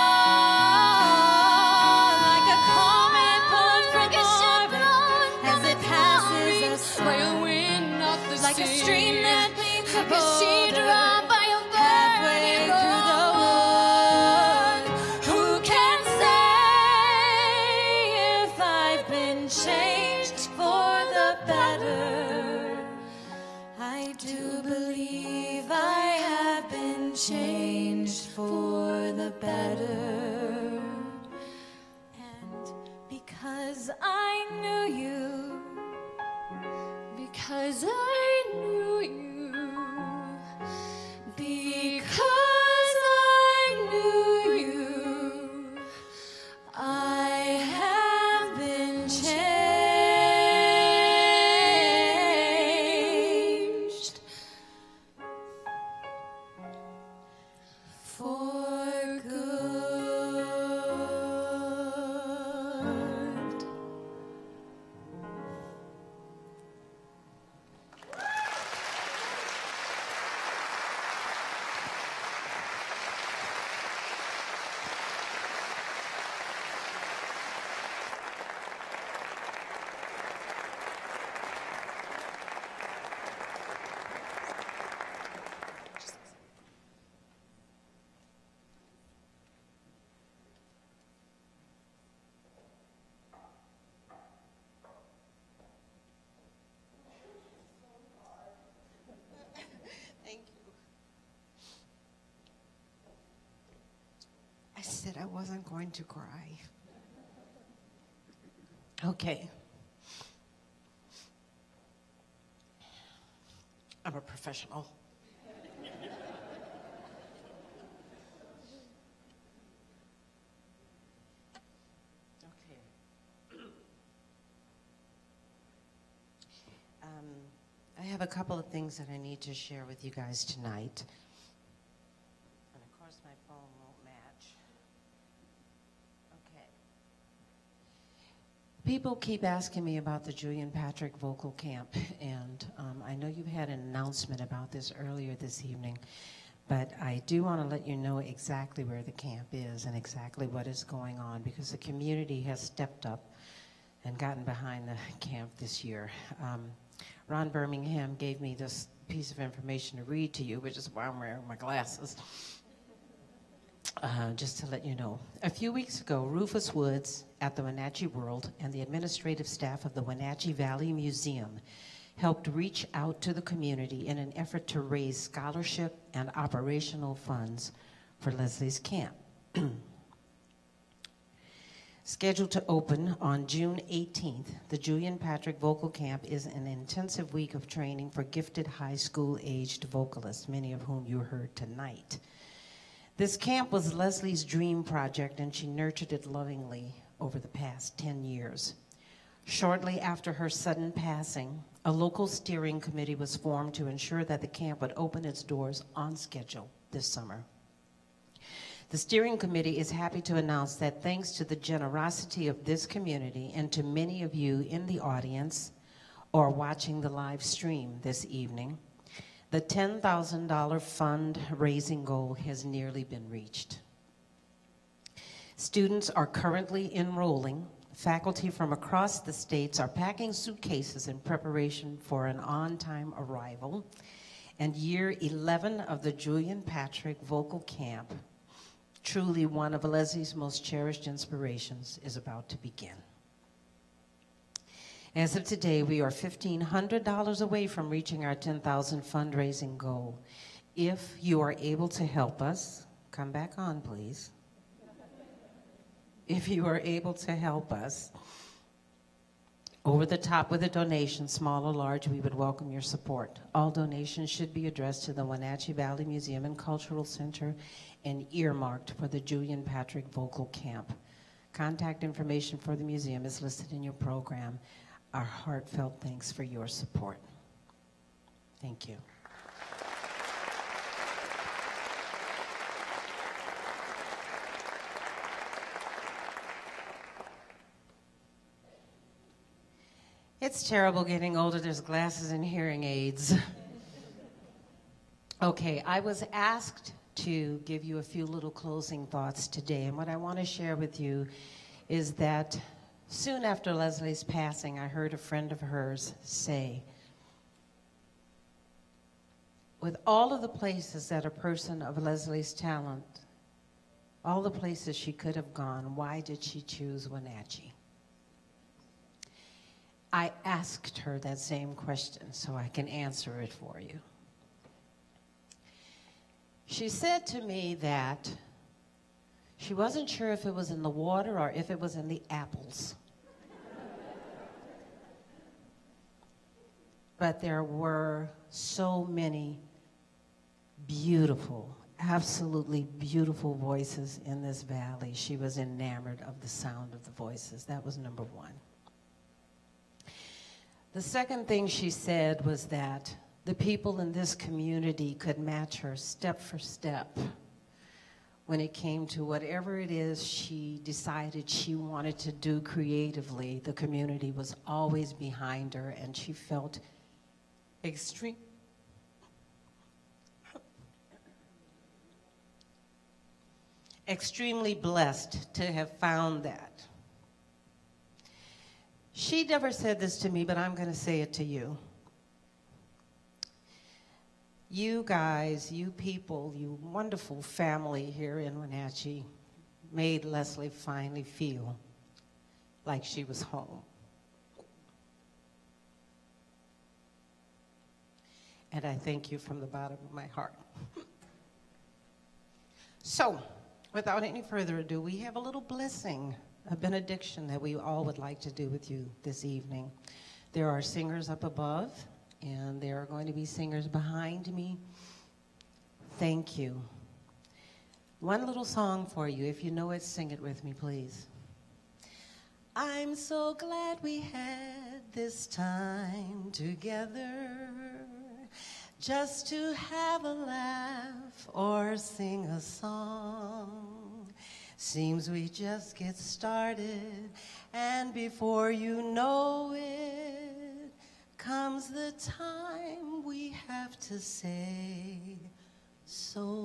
like a comet pulled from orbit as it passes us by a wind off the like sea, a stream that meets a like a sea boulder drop by a halfway through the wood. Who can say if I've been changed for the better? I do believe I have been changed for the better. And because I knew you, because I knew you, because I knew you, I have been changed for good. Thank you. I said I wasn't going to cry. Okay. I'm a professional. Okay. have a couple of things that I need to share with you guys tonight. And of course my phone won't match. Okay. People keep asking me about the Julian Patrick Vocal Camp, and um, I know you had an announcement about this earlier this evening, but I do want to let you know exactly where the camp is and exactly what is going on, because the community has stepped up and gotten behind the camp this year. Um, Ron Birmingham gave me this piece of information to read to you, which is why I'm wearing my glasses. Uh, just to let you know. A few weeks ago, Rufus Woods at the Wenatchee World and the administrative staff of the Wenatchee Valley Museum helped reach out to the community in an effort to raise scholarship and operational funds for Leslie's camp. Scheduled to open on June eighteenth, the Julian Patrick Vocal Camp is an intensive week of training for gifted high school-aged vocalists, many of whom you heard tonight. This camp was Leslie's dream project, and she nurtured it lovingly over the past ten years. Shortly after her sudden passing, a local steering committee was formed to ensure that the camp would open its doors on schedule this summer. The steering committee is happy to announce that thanks to the generosity of this community and to many of you in the audience or watching the live stream this evening, the ten thousand dollar fundraising goal has nearly been reached. Students are currently enrolling. Faculty from across the states are packing suitcases in preparation for an on-time arrival. And year eleven of the Julian Patrick Vocal Camp, truly one of Leslie's most cherished inspirations, is about to begin. As of today, we are fifteen hundred dollars away from reaching our ten thousand dollars fundraising goal. If you are able to help us, come back on, please. If you are able to help us, over the top with a donation, small or large, we would welcome your support. All donations should be addressed to the Wenatchee Valley Museum and Cultural Center and earmarked for the Julian Patrick Vocal Camp. Contact information for the museum is listed in your program. Our heartfelt thanks for your support. Thank you. It's terrible getting older. There's glasses and hearing aids. Okay, I was asked to give you a few little closing thoughts today, and what I want to share with you is that soon after Leslie's passing, I heard a friend of hers say, with all of the places that a person of Leslie's talent, all the places she could have gone, why did she choose Wenatchee? I asked her that same question so I can answer it for you. She said to me that she wasn't sure if it was in the water or if it was in the apples. But there were so many beautiful, absolutely beautiful voices in this valley. She was enamored of the sound of the voices. That was number one. The second thing she said was that the people in this community could match her step for step when it came to whatever it is she decided she wanted to do creatively. The community was always behind her, and she felt extreme, extremely blessed to have found that. She never said this to me, but I'm going to say it to you. You guys, you people, you wonderful family here in Wenatchee made Leslie finally feel like she was home. And I thank you from the bottom of my heart. So, without any further ado, we have a little blessing, a benediction that we all would like to do with you this evening. There are singers up above, and there are going to be singers behind me. Thank you. One little song for you. If you know it, sing it with me, please. I'm so glad we had this time together just to have a laugh or sing a song. Seems we just get started, and before you know it, comes the time we have to say so